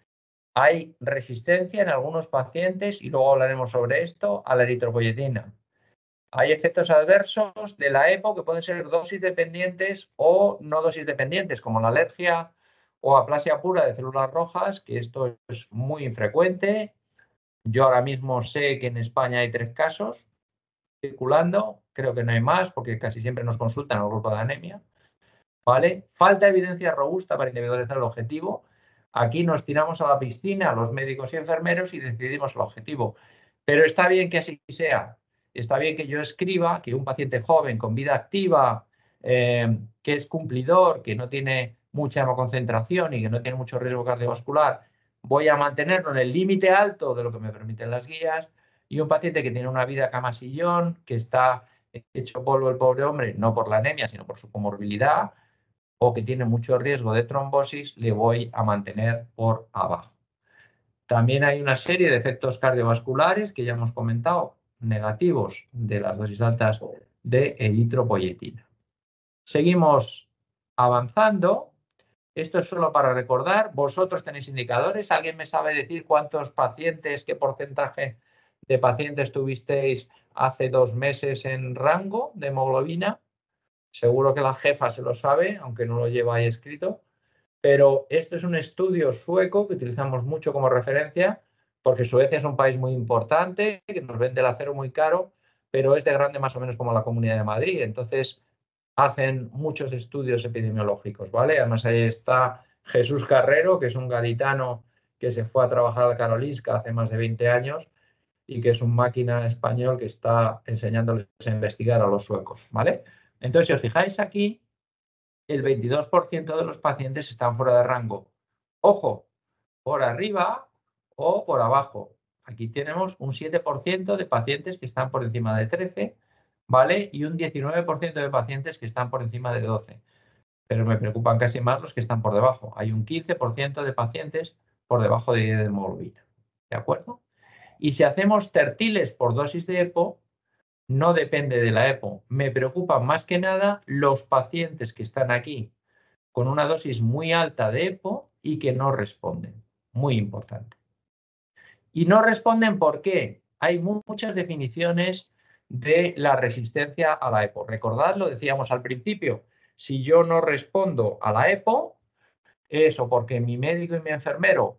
Hay resistencia en algunos pacientes, y luego hablaremos sobre esto, a la eritropoyetina. Hay efectos adversos de la EPO que pueden ser dosis dependientes o no dosis dependientes, como la alergia o aplasia pura de células rojas, que esto es muy infrecuente. Yo ahora mismo sé que en España hay 3 casos circulando, creo que no hay más porque casi siempre nos consultan al grupo de anemia, ¿vale? Falta evidencia robusta para individualizar el objetivo. Aquí nos tiramos a la piscina, los médicos y enfermeros, y decidimos el objetivo. Pero está bien que así sea. Está bien que yo escriba que un paciente joven con vida activa, que es cumplidor, que no tiene mucha hemoconcentración y que no tiene mucho riesgo cardiovascular, voy a mantenerlo en el límite alto de lo que me permiten las guías. Y un paciente que tiene una vida cama-sillón, que está hecho polvo el pobre hombre, no por la anemia, sino por su comorbilidad, o que tiene mucho riesgo de trombosis, le voy a mantener por abajo. También hay una serie de efectos cardiovasculares que ya hemos comentado, negativos de las dosis altas de eritropoyetina. Seguimos avanzando. Esto es solo para recordar. Vosotros tenéis indicadores. ¿Alguien me sabe decir cuántos pacientes, qué porcentaje de pacientes tuvisteis hace 2 meses en rango de hemoglobina? Seguro que la jefa se lo sabe, aunque no lo lleva ahí escrito. Pero esto es un estudio sueco que utilizamos mucho como referencia, porque Suecia es un país muy importante, que nos vende el acero muy caro, pero es de grande más o menos como la Comunidad de Madrid. Entonces, hacen muchos estudios epidemiológicos, ¿vale? Además, ahí está Jesús Carrero, que es un gaditano que se fue a trabajar a Karolinska hace más de 20 años y que es un máquina español que está enseñándoles a investigar a los suecos, ¿vale? Entonces, si os fijáis aquí, el 22% de los pacientes están fuera de rango. Ojo, por arriba o por abajo. Aquí tenemos un 7% de pacientes que están por encima de 13, ¿vale? Y un 19% de pacientes que están por encima de 12. Pero me preocupan casi más los que están por debajo. Hay un 15% de pacientes por debajo de 10 de hemoglobina. ¿De acuerdo? Y si hacemos tertiles por dosis de EPO, no depende de la EPO. Me preocupan más que nada los pacientes que están aquí con una dosis muy alta de EPO y que no responden. Muy importante. Y no responden ¿por qué? Hay muchas definiciones de la resistencia a la EPO. Recordad, lo decíamos al principio, si yo no respondo a la EPO, es o porque mi médico y mi enfermero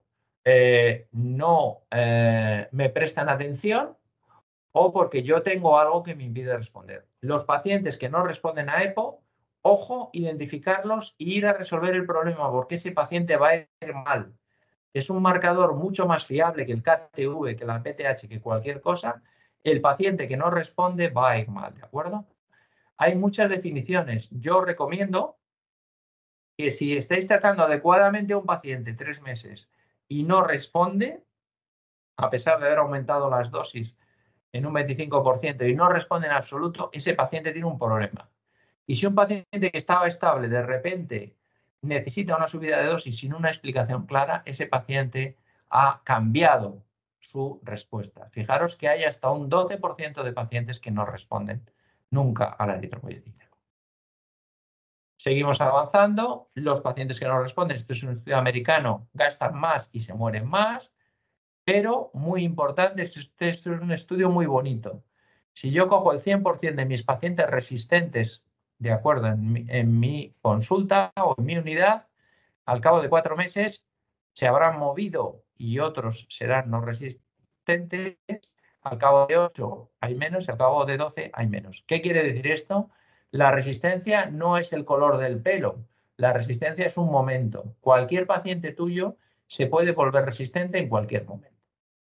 no me prestan atención, o porque yo tengo algo que me impide responder. Los pacientes que no responden a EPO, ojo, identificarlos e ir a resolver el problema, porque ese paciente va a ir mal. Es un marcador mucho más fiable que el KTV, que la PTH, que cualquier cosa. El paciente que no responde va a ir mal, ¿de acuerdo? Hay muchas definiciones. Yo recomiendo que si estáis tratando adecuadamente a un paciente 3 meses y no responde, a pesar de haber aumentado las dosis en un 25% y no responde en absoluto, ese paciente tiene un problema. Y si un paciente que estaba estable de repente necesita una subida de dosis sin una explicación clara, ese paciente ha cambiado su respuesta. Fijaros que hay hasta un 12% de pacientes que no responden nunca a la eritropoyetina. Seguimos avanzando. Los pacientes que no responden, esto es un estudio americano, gastan más y se mueren más. Pero, muy importante, este es un estudio muy bonito. Si yo cojo el 100% de mis pacientes resistentes, de acuerdo, en mi consulta o en mi unidad, al cabo de 4 meses se habrán movido y otros serán no resistentes. Al cabo de 8 hay menos y al cabo de 12 hay menos. ¿Qué quiere decir esto? La resistencia no es el color del pelo. La resistencia es un momento. Cualquier paciente tuyo se puede volver resistente en cualquier momento.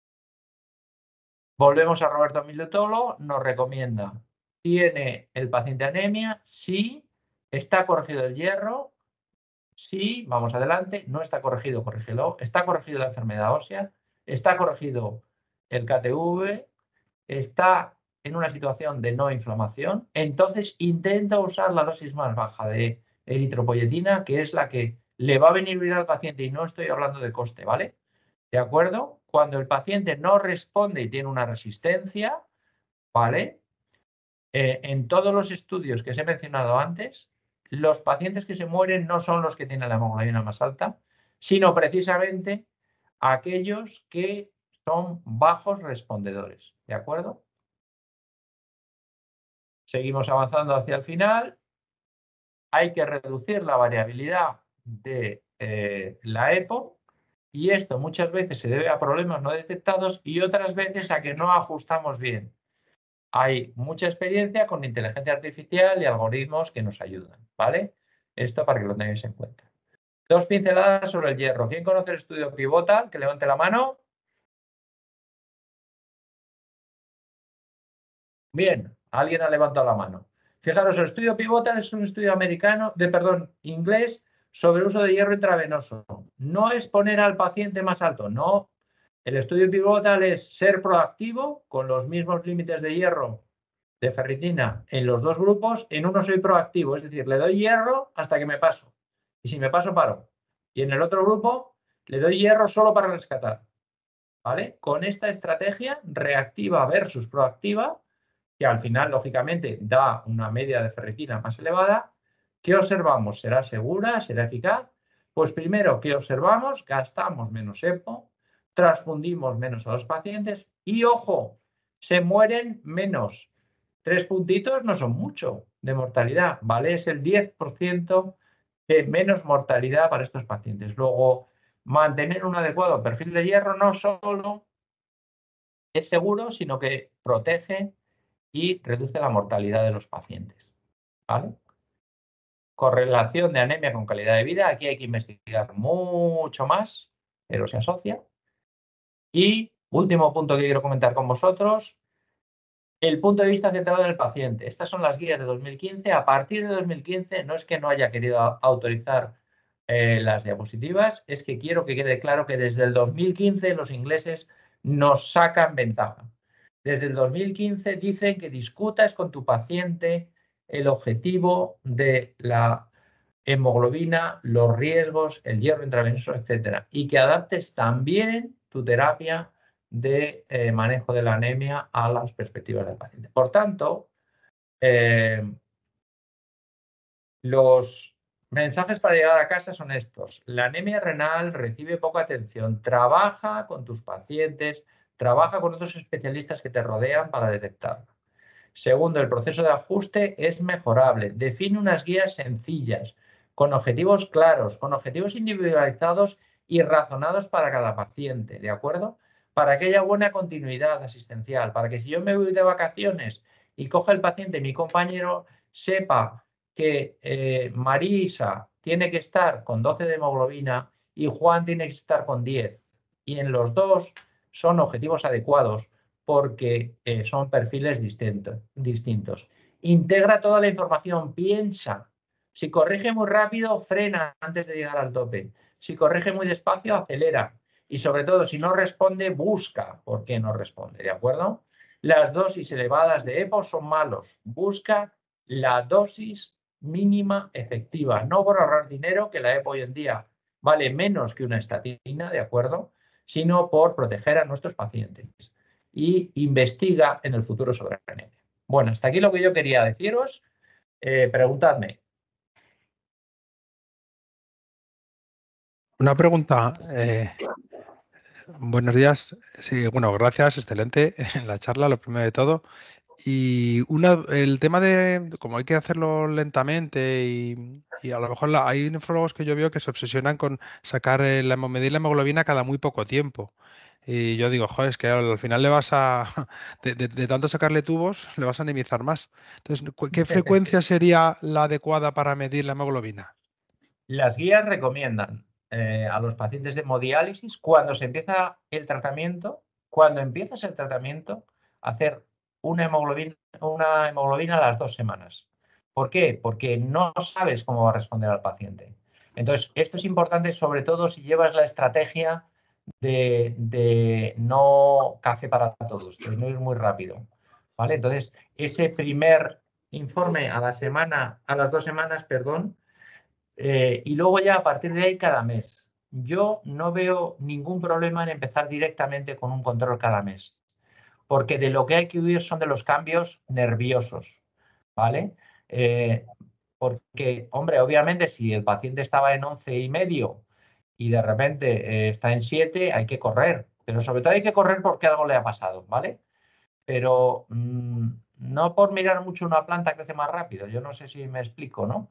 Volvemos a Roberto Milutolo, nos recomienda, ¿tiene el paciente anemia? Sí. ¿Está corregido el hierro? Sí. Vamos adelante. No está corregido, corrígelo. ¿Está corregido la enfermedad ósea? ¿Está corregido el KTV? ¿Está en una situación de no inflamación? Entonces intenta usar la dosis más baja de eritropoyetina, que es la que le va a venir bien al paciente, y no estoy hablando de coste, ¿vale? ¿De acuerdo? Cuando el paciente no responde y tiene una resistencia, ¿vale? En todos los estudios que os he mencionado antes, los pacientes que se mueren no son los que tienen la hemoglobina más alta, sino precisamente aquellos que son bajos respondedores, ¿de acuerdo? Seguimos avanzando hacia el final. Hay que reducir la variabilidad de la EPO, y esto muchas veces se debe a problemas no detectados y otras veces a que no ajustamos bien. Hay mucha experiencia con inteligencia artificial y algoritmos que nos ayudan, ¿vale? Esto para que lo tengáis en cuenta. 2 pinceladas sobre el hierro. ¿Quién conoce el estudio Pivotal? Que levante la mano. Bien, alguien ha levantado la mano. Fijaros, el estudio Pivotal es un estudio inglés, sobre uso de hierro intravenoso. No es poner al paciente más alto, no. El estudio Pivotal es ser proactivo con los mismos límites de hierro, de ferritina en los dos grupos. En uno soy proactivo, es decir, le doy hierro hasta que me paso. Y si me paso, paro. Y en el otro grupo le doy hierro solo para rescatar. ¿Vale? Con esta estrategia reactiva versus proactiva, que al final, lógicamente, da una media de ferritina más elevada, ¿qué observamos? ¿Será segura? ¿Será eficaz? Pues primero, ¿qué observamos? Gastamos menos EPO, transfundimos menos a los pacientes y, ojo, se mueren menos. 3 puntitos no son mucho de mortalidad, ¿vale? Es el 10% de menos mortalidad para estos pacientes. Luego, mantener un adecuado perfil de hierro no solo es seguro, sino que protege y reduce la mortalidad de los pacientes, ¿vale? Correlación de anemia con calidad de vida. Aquí hay que investigar mucho más, pero se asocia. Y último punto que quiero comentar con vosotros, el punto de vista centrado en el paciente. Estas son las guías de 2015. A partir de 2015, no es que no haya querido autorizar las diapositivas, es que quiero que quede claro que desde el 2015 los ingleses nos sacan ventaja. Desde el 2015 dicen que discutas con tu paciente el objetivo de la hemoglobina, los riesgos, el hierro intravenoso, etcétera, y que adaptes también tu terapia de manejo de la anemia a las perspectivas del paciente. Por tanto, los mensajes para llegar a casa son estos. La anemia renal recibe poca atención. Trabaja con tus pacientes, trabaja con otros especialistas que te rodean para detectarla. Segundo, el proceso de ajuste es mejorable. Define unas guías sencillas, con objetivos claros, con objetivos individualizados y razonados para cada paciente, ¿de acuerdo? Para que haya buena continuidad asistencial, para que si yo me voy de vacaciones y coge el paciente mi compañero, sepa que Marisa tiene que estar con 12 de hemoglobina y Juan tiene que estar con 10. Y en los dos son objetivos adecuados porque son perfiles distintos. Integra toda la información, piensa. Si corrige muy rápido, frena antes de llegar al tope. Si corrige muy despacio, acelera. Y sobre todo, si no responde, busca por qué no responde, ¿de acuerdo? Las dosis elevadas de EPO son malos. Busca la dosis mínima efectiva, no por ahorrar dinero, que la EPO hoy en día vale menos que una estatina, ¿de acuerdo? Sino por proteger a nuestros pacientes. Y investiga en el futuro sobre la anemia. Bueno, hasta aquí lo que yo quería deciros. Preguntadme. Una pregunta. Buenos días. Sí, bueno, gracias, excelente la charla, lo primero de todo. Y el tema de como hay que hacerlo lentamente y a lo mejor hay nefrólogos que yo veo que se obsesionan con sacar medir la hemoglobina cada muy poco tiempo. Y yo digo, joder, es que al final le vas a, de tanto sacarle tubos, le vas a anemizar más. Entonces, ¿qué frecuencia sería la adecuada para medir la hemoglobina? Las guías recomiendan a los pacientes de hemodiálisis, cuando empiezas el tratamiento, hacer una hemoglobina a las 2 semanas. ¿Por qué? Porque no sabes cómo va a responder al paciente. Entonces, esto es importante, sobre todo si llevas la estrategia de no café para todos, de no ir muy rápido. ¿Vale? Entonces, ese primer informe a las 2 semanas, perdón, y luego ya a partir de ahí cada mes. Yo no veo ningún problema en empezar directamente con un control cada mes, porque de lo que hay que huir son de los cambios nerviosos, ¿vale? Porque, hombre, obviamente si el paciente estaba en 11,5 y de repente está en 7, hay que correr, pero sobre todo hay que correr porque algo le ha pasado, ¿vale? Pero no por mirar mucho una planta crece más rápido. Yo no sé si me explico, ¿no?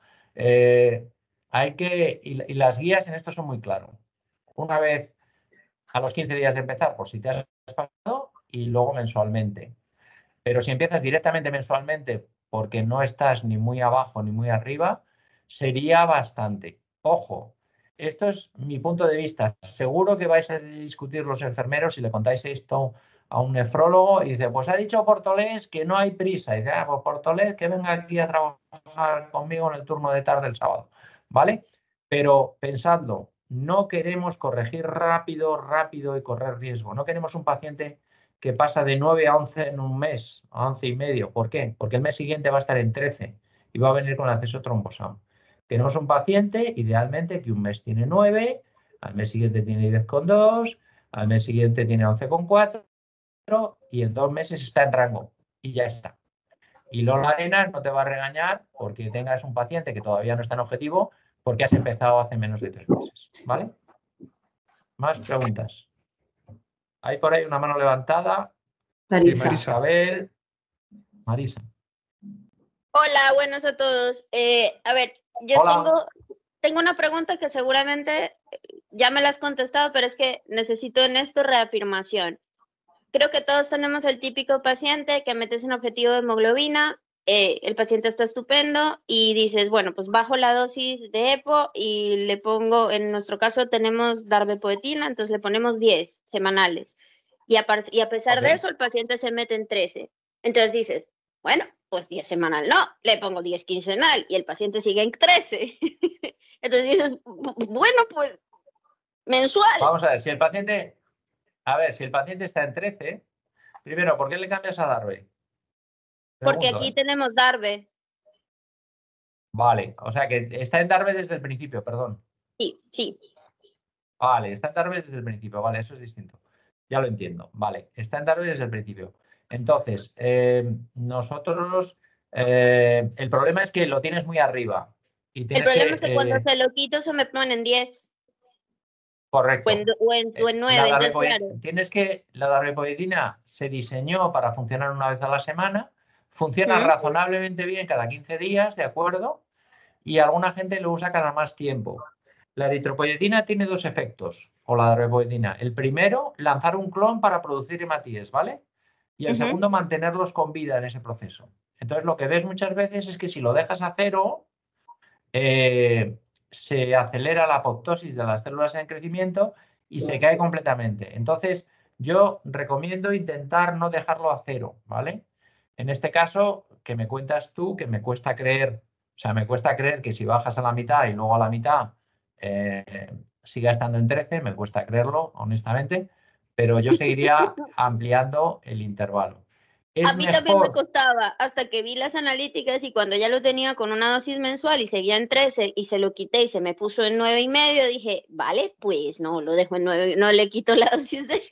Y las guías en esto son muy claras. Una vez a los 15 días de empezar, por si te has pasado, y luego mensualmente. Pero si empiezas directamente mensualmente porque no estás ni muy abajo ni muy arriba, sería bastante. Ojo, esto es mi punto de vista. Seguro que vais a discutir los enfermeros si le contáis esto a un nefrólogo y dice, pues ha dicho Portolés que no hay prisa. Y dice, pues Portolés que venga aquí a trabajar conmigo en el turno de tarde el sábado. ¿Vale? Pero pensadlo, no queremos corregir rápido y correr riesgo. No queremos un paciente que pasa de 9 a 11 en un mes, a 11,5. ¿Por qué? Porque el mes siguiente va a estar en 13 y va a venir con acceso trombosado. Tenemos un paciente, idealmente, que un mes tiene 9, al mes siguiente tiene 10,2, al mes siguiente tiene 11,4 y en 2 meses está en rango y ya está. Y Lola Arenas no te va a regañar porque tengas un paciente que todavía no está en objetivo porque has empezado hace menos de 3 meses. ¿Vale? Más preguntas. Hay por ahí una mano levantada. Marisa. Isabel. Marisa. Hola, buenos a todos. A ver, yo tengo una pregunta que seguramente ya me la has contestado, pero es que necesito en esto reafirmación. Creo que todos tenemos el típico paciente que metes en objetivo de hemoglobina, el paciente está estupendo y dices, bueno, pues bajo la dosis de EPO y le pongo, en nuestro caso tenemos darbepoetina, entonces le ponemos 10 semanales. Y a pesar de eso, el paciente se mete en 13. Entonces dices, bueno, pues 10 semanal no, le pongo 10 quincenal y el paciente sigue en 13. Entonces dices, bueno, pues mensual. Vamos a ver, si el paciente está en 13, primero, ¿por qué le cambias a Darbe? Porque aquí tenemos Darbe. Vale, o sea que está en Darbe desde el principio, perdón. Sí. Vale, está en Darbe desde el principio, vale, eso es distinto. Ya lo entiendo, vale, está en Darbe desde el principio. Entonces, nosotros, el problema es que lo tienes muy arriba. Y el problema es que cuando se lo quito se me ponen 10. Correcto. O en 9, entonces claro. La darbepoetina se diseñó para funcionar una vez a la semana, funciona razonablemente bien cada 15 días, ¿de acuerdo? Y alguna gente lo usa cada más tiempo. La eritropoyetina tiene 2 efectos, o la darbepoetina. El primero, lanzar un clon para producir hematíes, ¿vale? Y el segundo, mantenerlos con vida en ese proceso. Entonces, lo que ves muchas veces es que si lo dejas a cero, se acelera la apoptosis de las células en crecimiento y se cae completamente. Entonces, yo recomiendo intentar no dejarlo a cero, ¿vale? En este caso, que me cuentas tú, que me cuesta creer, que si bajas a la mitad y luego a la mitad siga estando en 13, me cuesta creerlo, honestamente, pero yo seguiría ampliando el intervalo. A mí también me costaba, hasta que vi las analíticas y cuando ya lo tenía con una dosis mensual y seguía en 13 y se lo quité y se me puso en 9,5, dije, vale, pues no, lo dejo en 9, no le quito la dosis de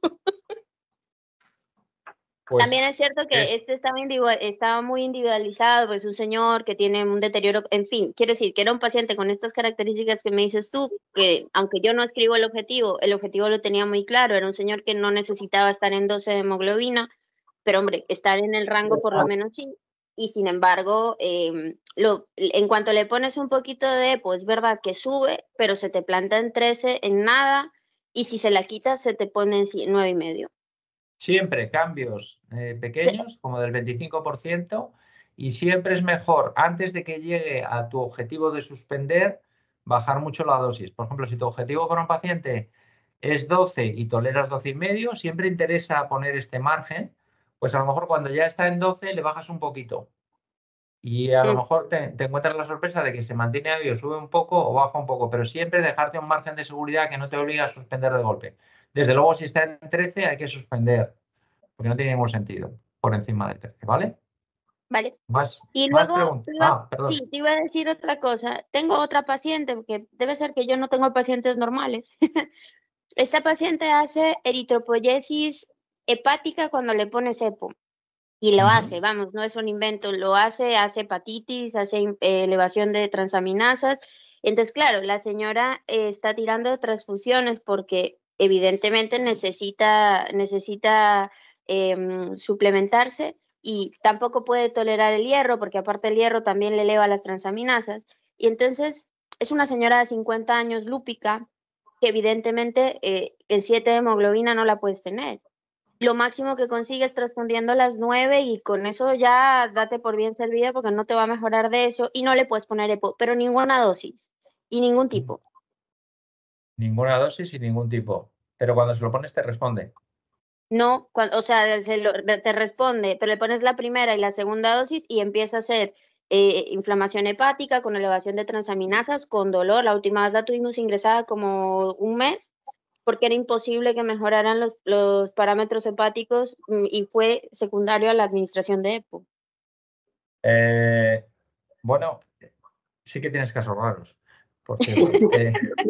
pues también es cierto que este estaba muy individualizado, pues un señor que tiene un deterioro, en fin, quiero decir que era un paciente con estas características que me dices tú, que aunque yo no escribo el objetivo lo tenía muy claro, era un señor que no necesitaba estar en 12 de hemoglobina, pero hombre, estar en el rango por lo menos sí, y sin embargo, en cuanto le pones un poquito de, pues es verdad que sube, pero se te planta en 13 en nada, y si se la quitas se te pone en 9,5. Siempre cambios pequeños, como del 25%, y siempre es mejor, antes de que llegue a tu objetivo de suspender, bajar mucho la dosis. Por ejemplo, si tu objetivo para un paciente es 12 y toleras 12,5, siempre interesa poner este margen, pues a lo mejor cuando ya está en 12 le bajas un poquito. Y a lo mejor te encuentras la sorpresa de que se mantiene ahí o sube un poco o baja un poco, pero siempre dejarte un margen de seguridad que no te obliga a suspender de golpe. Desde luego, si está en 13 hay que suspender, porque no tiene ningún sentido por encima de 13, ¿vale? Vale. Más Y luego, preguntas. Perdón. sí, te iba a decir otra cosa. Tengo otra paciente, porque debe ser que yo no tengo pacientes normales. Esta paciente hace eritropoyesis hepática cuando le pones EPO. Y lo hace, vamos, no es un invento, lo hace hepatitis, hace elevación de transaminasas. Entonces, claro, la señora está tirando transfusiones porque evidentemente necesita suplementarse y tampoco puede tolerar el hierro porque aparte el hierro también le eleva las transaminasas. Y entonces es una señora de 50 años lúpica que evidentemente en 7 de hemoglobina no la puedes tener. Lo máximo que consigues transfundiendo las 9 y con eso ya date por bien servida porque no te va a mejorar de eso y no le puedes poner EPO, pero ninguna dosis y ningún tipo. Ninguna dosis y ningún tipo. Pero cuando se lo pones te responde. No, o sea, te responde, pero le pones la primera y la segunda dosis y empieza a hacer inflamación hepática con elevación de transaminasas, con dolor. La última vez la tuvimos ingresada como un mes porque era imposible que mejoraran los parámetros hepáticos y fue secundario a la administración de EPO. Bueno, sí que tienes casos raros, porque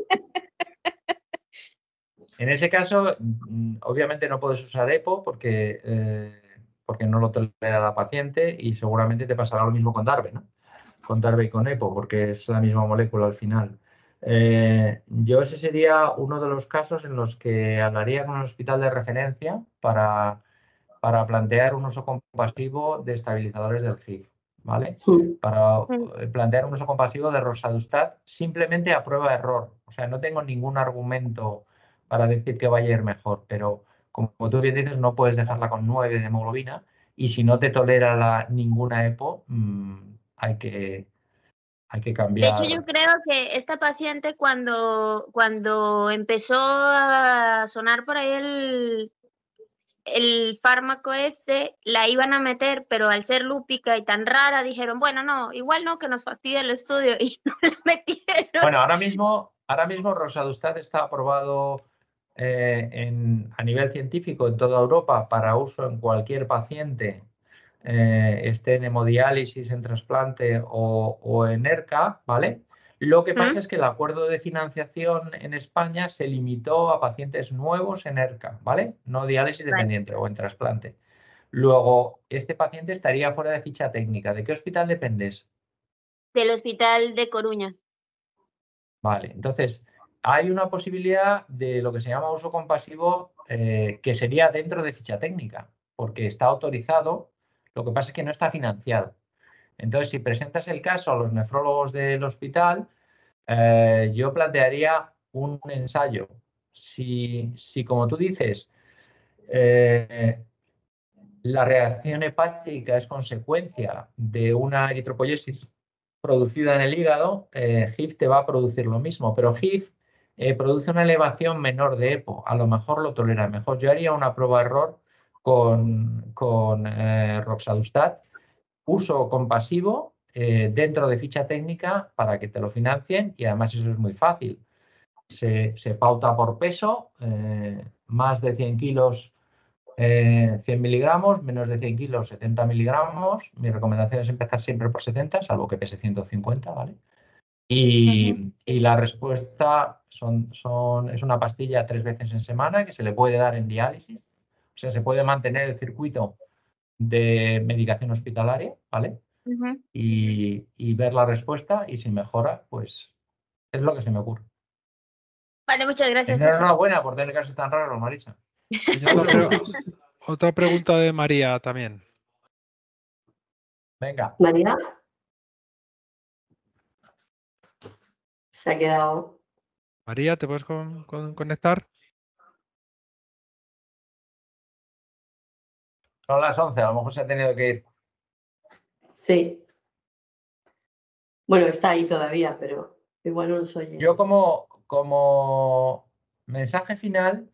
en ese caso, obviamente no puedes usar EPO porque no lo tolera la paciente y seguramente te pasará lo mismo con DARVE, ¿no? Con DARVE y con EPO, porque es la misma molécula al final. Yo ese sería uno de los casos en los que hablaría con el hospital de referencia para plantear un uso compasivo de estabilizadores del GIF, ¿vale? Para plantear un uso compasivo de roxadustat simplemente a prueba de error. O sea, no tengo ningún argumento para decir que vaya a ir mejor, pero como tú bien dices, no puedes dejarla con 9 de hemoglobina y si no te tolera ninguna EPO, hay que De cambiar. hecho, yo creo que esta paciente cuando empezó a sonar por ahí el fármaco la iban a meter, pero al ser lúpica y tan rara, dijeron, bueno, no, igual no, que nos fastidie el estudio y no la metieron. Bueno, ahora mismo roxadustat está aprobado a nivel científico en toda Europa para uso en cualquier paciente, esté en hemodiálisis, en trasplante o en ERCA, ¿vale? Lo que pasa es que el acuerdo de financiación en España se limitó a pacientes nuevos en ERCA, ¿vale? No diálisis dependiente o en trasplante. Luego, este paciente estaría fuera de ficha técnica. ¿De qué hospital dependes? Del hospital de Coruña. Vale, entonces hay una posibilidad de lo que se llama uso compasivo que sería dentro de ficha técnica, porque está autorizado, lo que pasa es que no está financiado. Entonces, si presentas el caso a los nefrólogos del hospital, yo plantearía un ensayo. Si como tú dices, la reacción hepática es consecuencia de una eritropoyesis producida en el hígado, GIF te va a producir lo mismo, pero GIF produce una elevación menor de EPO, a lo mejor lo tolera mejor. Yo haría una prueba de error con roxadustat, uso compasivo dentro de ficha técnica para que te lo financien y además eso es muy fácil. Se pauta por peso, más de 100 kilos 100 miligramos, menos de 100 kilos, 70 miligramos. Mi recomendación es empezar siempre por 70, salvo que pese 150, ¿vale? Y la respuesta es una pastilla 3 veces en semana que se le puede dar en diálisis. O sea, se puede mantener el circuito de medicación hospitalaria, ¿vale? Y ver la respuesta y si mejora, pues es lo que se me ocurre. Vale, muchas gracias. Enhorabuena por tener casos tan raros, Marisa. Otra pregunta de María también. Venga. María. Se ha quedado. María, ¿te puedes conectar? Son las 11, a lo mejor se ha tenido que ir. Sí. Bueno, está ahí todavía, pero Igual no nos oye. Yo como mensaje final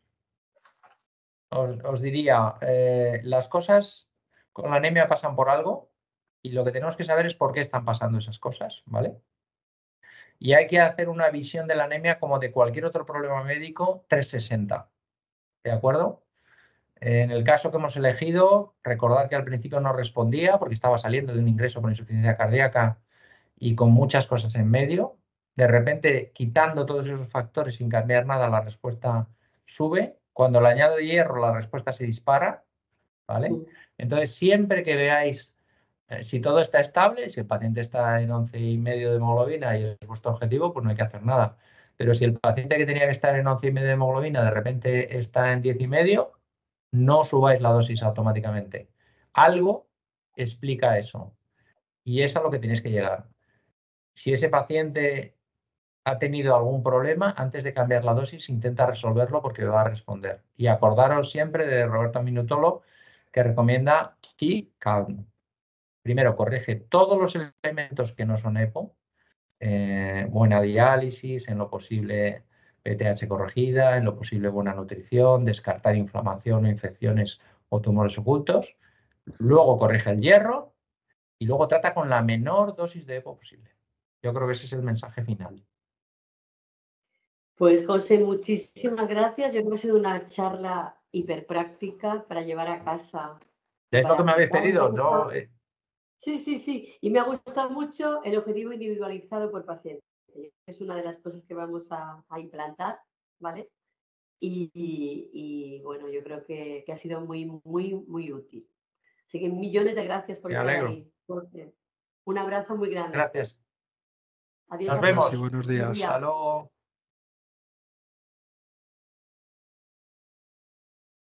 os diría, las cosas con la anemia pasan por algo y lo que tenemos que saber es por qué están pasando esas cosas, ¿vale? Y hay que hacer una visión de la anemia como de cualquier otro problema médico 360, ¿de acuerdo? En el caso que hemos elegido, recordar que al principio no respondía porque estaba saliendo de un ingreso por insuficiencia cardíaca y con muchas cosas en medio. De repente, quitando todos esos factores sin cambiar nada, la respuesta sube. Cuando le añado hierro, la respuesta se dispara, ¿vale? Entonces, siempre que veáis, si todo está estable, si el paciente está en 11,5 de hemoglobina y es vuestro objetivo, pues no hay que hacer nada. Pero si el paciente que tenía que estar en 11,5 de hemoglobina de repente está en 10,5, no subáis la dosis automáticamente. Algo explica eso. Y es a lo que tenéis que llegar. Si ese paciente ha tenido algún problema, antes de cambiar la dosis, intenta resolverlo porque va a responder. Y acordaros siempre de Roberto Minutolo, que recomienda keep calm. Primero, corrige todos los elementos que no son EPO, buena diálisis, en lo posible PTH corregida, en lo posible buena nutrición, descartar inflamación o infecciones o tumores ocultos. Luego corrige el hierro y luego trata con la menor dosis de EPO posible. Yo creo que ese es el mensaje final. Pues José, muchísimas gracias. Yo creo que ha sido una charla hiperpráctica para llevar a casa. ¿Es lo que me habéis aplicar. pedido? Sí, sí, sí. Y me ha gustado mucho el objetivo individualizado por paciente. Es una de las cosas que vamos a implantar, ¿vale? Y bueno, yo creo que ha sido muy, muy, muy útil. Así que millones de gracias por estar ahí. Un abrazo muy grande. Gracias. Adiós. Nos vemos. Sí, buenos días. Hasta luego.